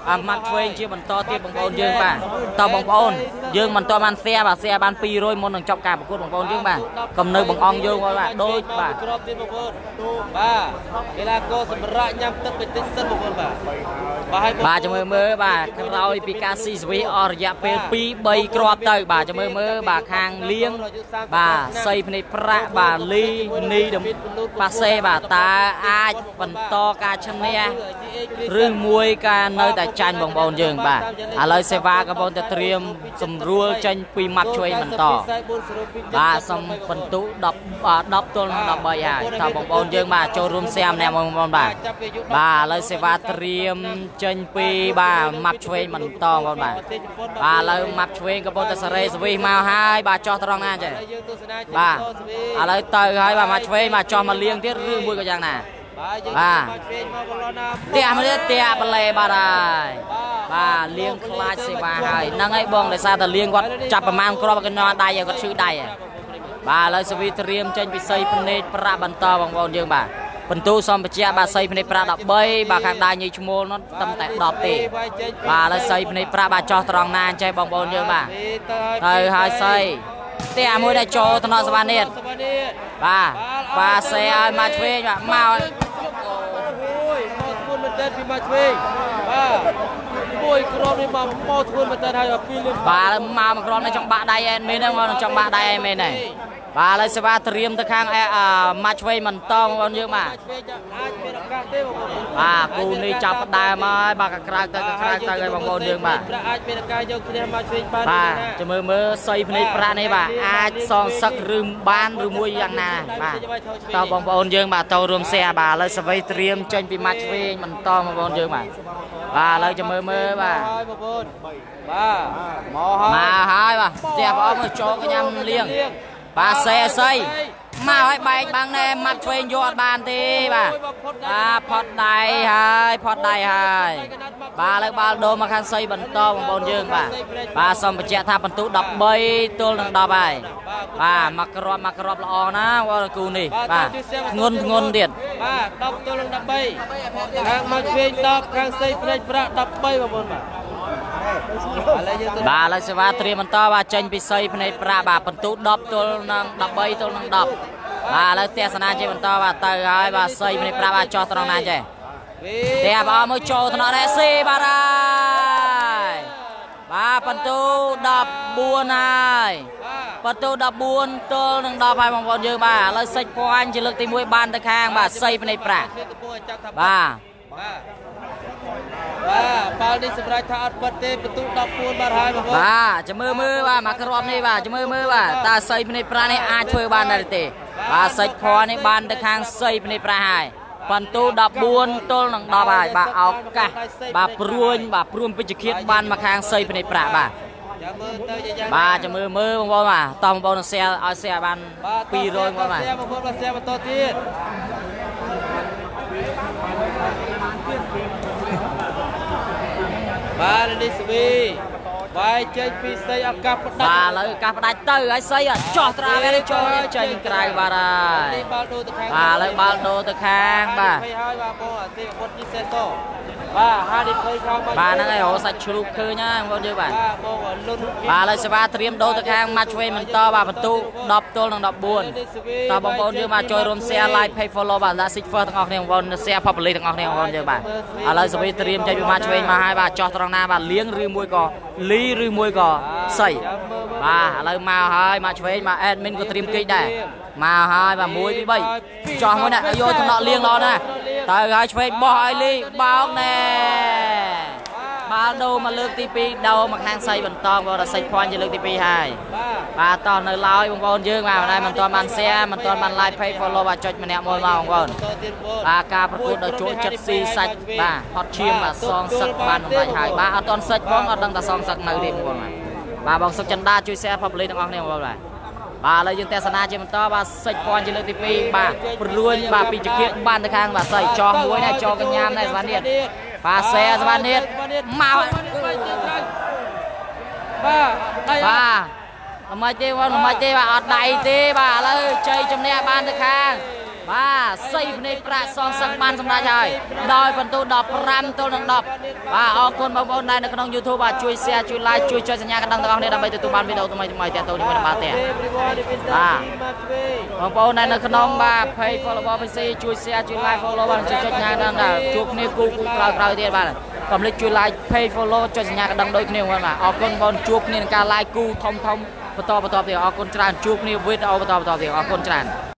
អាម៉ាត់ឆ្វេងជាបន្តទៀតបងប្អូនយើងបាទតើបងប្អូនយើងមិនតបាន share បាទ share បានពីររយមុននឹងចប់ការប្រកួតបងប្អូនយើងបាទកុំនៅបងអង្គយើងបាទដូចបាទក្របទៀតបងប្អូនបាទកីឡាករសម្រាប់ញ៉ាំទឹកបន្តិចសិនបងប្អូនបាទបាទចាំមើលមើលបាទក្រោយពីការស៊ីសវីអស់រយៈពេលពីរ បីគ្រាប់ទៅបាទចាំមើលមើលបាទខាងលៀងបាទសៃភ្នែកប្រាក់បាទលីនីដំប៉ាសេបាទតើអាចបន្តការឈ្នះឬមួយការនៅតែចាញ់បងប្អូនយើងបាទឥឡូវសេវាកំពុងតែត្រៀមសម្រួលចេញពីម៉ាត់ឆ្វេងបន្តបាទសំបន្ទុដប់ដប់ទល់នឹងដប់បីហើយតើបងប្អូនយើងបាទចូលរួមសៀមម្នាក់បងប្អូនបាទបាទឥឡូវសេវាត្រៀមចេញពីបាទម៉ាត់ឆ្វេងបន្តបងប្អូនបាទបាទឥឡូវម៉ាត់ឆ្វេងកំពុងតែសេរីសវិសមកហើយបាទចោះត្រង់ណាចេះបាទឥឡូវទៅហើយបាទម៉ាត់ឆ្វេងបាទចោះមកលៀងទៀតឬមួយក៏យ៉ាងណាបាទផ្ទះមកទៀតផ្ទះបលែបាទហើយបាទលៀងខ្លាចសេវាហើយហ្នឹងហើយបងដោយសារតែលៀងគាត់ចាប់ប្រមាណគ្រាប់គាត់ញ័រដៃគាត់ឈឺដៃបាទឥឡូវសវិត្រៀមចេញពីសីភ្នែកប្រាក់បន្តបងប្អូនយើងបាទបន្ទូសំបជាបាទសីភ្នែកប្រាក់ដប់បីបាទខាងដៃញីឈ្មោលនោះត្រឹមតែដប់ទេបាទឥឡូវសីភ្នែកប្រាក់បាទចោះត្រង់ណាចេះបងប្អូនយើងបាទទៅហើយសីផ្ទះមួយដែលចូលថ្នាក់សវណ្ណិតបាទបាទសេឲ្យមកឆ្វេងបាទមកអូយមកធ្ងន់មែនតើពីមកឆ្វេងបាទមួយគ្រាប់នេះមកមកធ្ងន់មែនតើហើយពីលឹមបាទមកមកគ្រាប់នេះចង់បាក់ដៃអែនមែនហ្នឹងមកចង់បាក់ដៃអែនមែនហ្នឹងបាទឥឡូវសេវាត្រៀមទៅខាងម៉ាត់ឆ្វេងបន្តបងប្អូនយើងបាទអាចមានឱកាសទេបងប្អូនបាទគូនេះចាប់ផ្ដើមហើយបាទកក្រៅទៅកក្រៅទៅហើយបងប្អូនយើងបាទអាចមានឱកាសយកឈ្នះម៉ាត់ឆ្វេងបានបាទចាំមើលមើលសៃភ្នែកប្រាក់នេះបាទអាចសងសឹកឬបានឬមួយយ៉ាងណាបាទតើបងប្អូនយើងបាទទៅរួមសែបាទឥឡូវសវ័យត្រៀមចេញពីម៉ាត់ឆ្វេងបន្តបងប្អូនយើងបាទបាទឥឡូវចាំមើលមើលបាទហើយបងប្អូនបាទមកហើយមកហើយបាទផ្ទះបងមកចូលកញ្ញាំលៀងបាទសេសៃមកឲ្យបែកបាំងណែម៉ាត់ឆ្វេងយកអត់បានទេបាទបាទផត់ដៃហើយផត់ដៃហើយបាទឥឡូវបាល់ដូរមកខាងសៃបន្តបងប្អូនយើងបាទបាទសូមបញ្ជាក់ថាបន្ទូដប់បីទល់នឹងដប់ហើយបាទមកគ្រាប់មកគ្រាប់ល្អណាវល់គូនេះបាទធ្ងន់ធ្ងន់ទៀតបាទដប់ទល់នឹងដប់បីខាងម៉ាត់ឆ្វេងដប់ខាងសៃភ្នែកប្រាក់ដប់បីបងប្អូនបាទបាទឥឡូវសេវាត្រៀមបន្តបាទចេញពីសីភ្នែកប្រាក់បាទបន្ទូដប់ទល់នឹងដប់បីទល់នឹងដប់បាទឥឡូវទស្សនាជាបន្តបាទទៅហើយបាទសីភ្នែកប្រាក់បាទចោះត្រង់ណាចេះតែបងមើលចូលថ្នាក់រ៉េស៊ីបាទហើយបាទបន្ទូដប់បួនហើយបន្ទូដប់បួនទល់នឹងដប់ហើយបងប្អូនយើងបាទឥឡូវសេចពាន់ជាលើកទីមួយបានទៅខាងបាទសីភ្នែកប្រាក់បាទបាទបាល់នេះសម្រាប់ថាអត់ពិតទេបន្ទូដប់បួនបាទហើយបងប្អូនបាទចាំមើលមើលបាទមកគ្រាប់នេះបាទចាំមើលមើលបាទតើសៃភ្នែកប្រានេះអាចធ្វើបានដែរទេបាទសេចភ័ណ្ឌនេះបានទៅខាងសៃភ្នែកប្រាហើយបន្ទូដប់បួនទល់នឹងដប់ហើយបាទឱកាសបាទព្រួញបាទព្រួញពេជ្ជឃាតបានមកខាងសៃភ្នែកប្រាបាទចាំមើលទៅយ៉ាងបាទចាំមើលមើលបងប្អូនបាទតោះបងប្អូននឹង share ឲ្យ share បានពីររយបងប្អូនបាទ share បងប្អូនបាទ share បន្តទៀតបាទនេះស្វីវាយចេញពីសៃឱកាសផ្ដាច់បាទឥឡូវឱកាសផ្ដាច់ទៅហើយសៃចោះត្រាវែនេះចូលចេញក្រៅបាទហើយនេះបាល់ដូរទៅខាងបាទឥឡូវបាល់ដូរទៅខាងបាទហើយបាទបងអាទេបុតនេះសេតូបាទហាឌីភ័យខាងបាទហ្នឹងហើយរហូតសាច់ជ្រូកឃើញហើយបងប្អូនយើងបាទបាទបងលុនបាទឥឡូវសេវាត្រៀមដូរទៅខាងម៉ាត់ឆ្វេងបន្តបាទបន្ទូដប់ទល់នឹងដប់បួនតើបងប្អូនយើងបាទចូលរួម share like page follow បាទ like six first ទាំងអស់គ្នាបងប្អូន share public ទាំងអស់គ្នាបងប្អូនយើងបាទឥឡូវសេវាត្រៀមចេញពីម៉ាត់ឆ្វេងមកហើយបាទចោះត្រង់ណាបាទលៀងឬមួយក៏លីឬមួយក៏សៃបាទឥឡូវមកហើយម៉ាត់ឆ្វេងបាទ admin ក៏ត្រៀមគិចដែរមកហើយបាទមួយពីរបីចោះមួយណាយកថ្នាក់លៀងល្អណាស់ទៅហើយឆ្វេងបោះឲ្យលីបោកណែបាល់ដូរមកលើកទីពីរដូរមកខាងសៃបន្តបងប្អូនសេចភ័ណ្ឌជាលើកទីពីរហើយបាទតោះនៅឡើយបងប្អូនយើងបាទមិនមិនទាន់បាន share មិនទាន់បាន like page follow បាទចុចម្នាក់មួយមកបងប្អូនបាទការប្រកួតដល់ចូលចិត្តស៊ីសាច់បាទហត់ឈាមបាទសងសឹកបានបំផាច់ហើយបាទអត់ទាន់សិចផងអត់ដឹងថាសងសឹកនៅទេបងប្អូនបាទបងសុកចិន្តាជួយ share public ទាំងអស់គ្នាបងប្អូនបាទបាទឥឡូវយើងទស្សនាជាបន្តបាទសេចភ័ណ្ឌជាលើកទីពីរបាទព្រួញបាទពីជគៀកបានទៅខាងបាទសៃចោះមួយដែរចោះកញ្ញាមដែរសវណ្ណិតបាទសេសវណ្ណិតមកបាទបាទអត់មកទេបងអត់មកទេបាទអត់ដៃទេបាទឥឡូវជ័យជំនះបានទៅខាងបាទសៃភ្នែកប្រាក់សងសឹកបានសម្រាប់ហើយដោយបន្ទូដប់ប្រាំទល់នឹងដប់បាទអរគុណបងប្អូនដែលនៅក្នុង YouTube បាទជួយ share ជួយ like ជួយចុចសញ្ញាកណ្ដឹងទាំងអស់គ្នាដើម្បីទទួលបានវីដេអូថ្មីៗទាក់ទងជាមួយនឹងបាទទេបាទបងប្អូនដែលនៅក្នុងបាទ page follow ពីស៊ីជួយ share ជួយ like follow បាទជួយចុចសញ្ញាកណ្ដឹងដែរជួបគ្នាគូគូក្រោយក្រោយទៀតបាទកុំភ្លេចជួយ like page follow ចុចសញ្ញាកណ្ដឹងដូចគ្នាបងបាទអរគុណបងជួបគ្នានឹងការ like គូធំធំបន្តបន្តទៀតអរគុណច្រើនជួបគ្នាវីដេអូបន្តបន្តទៀតអរគុណច្រើន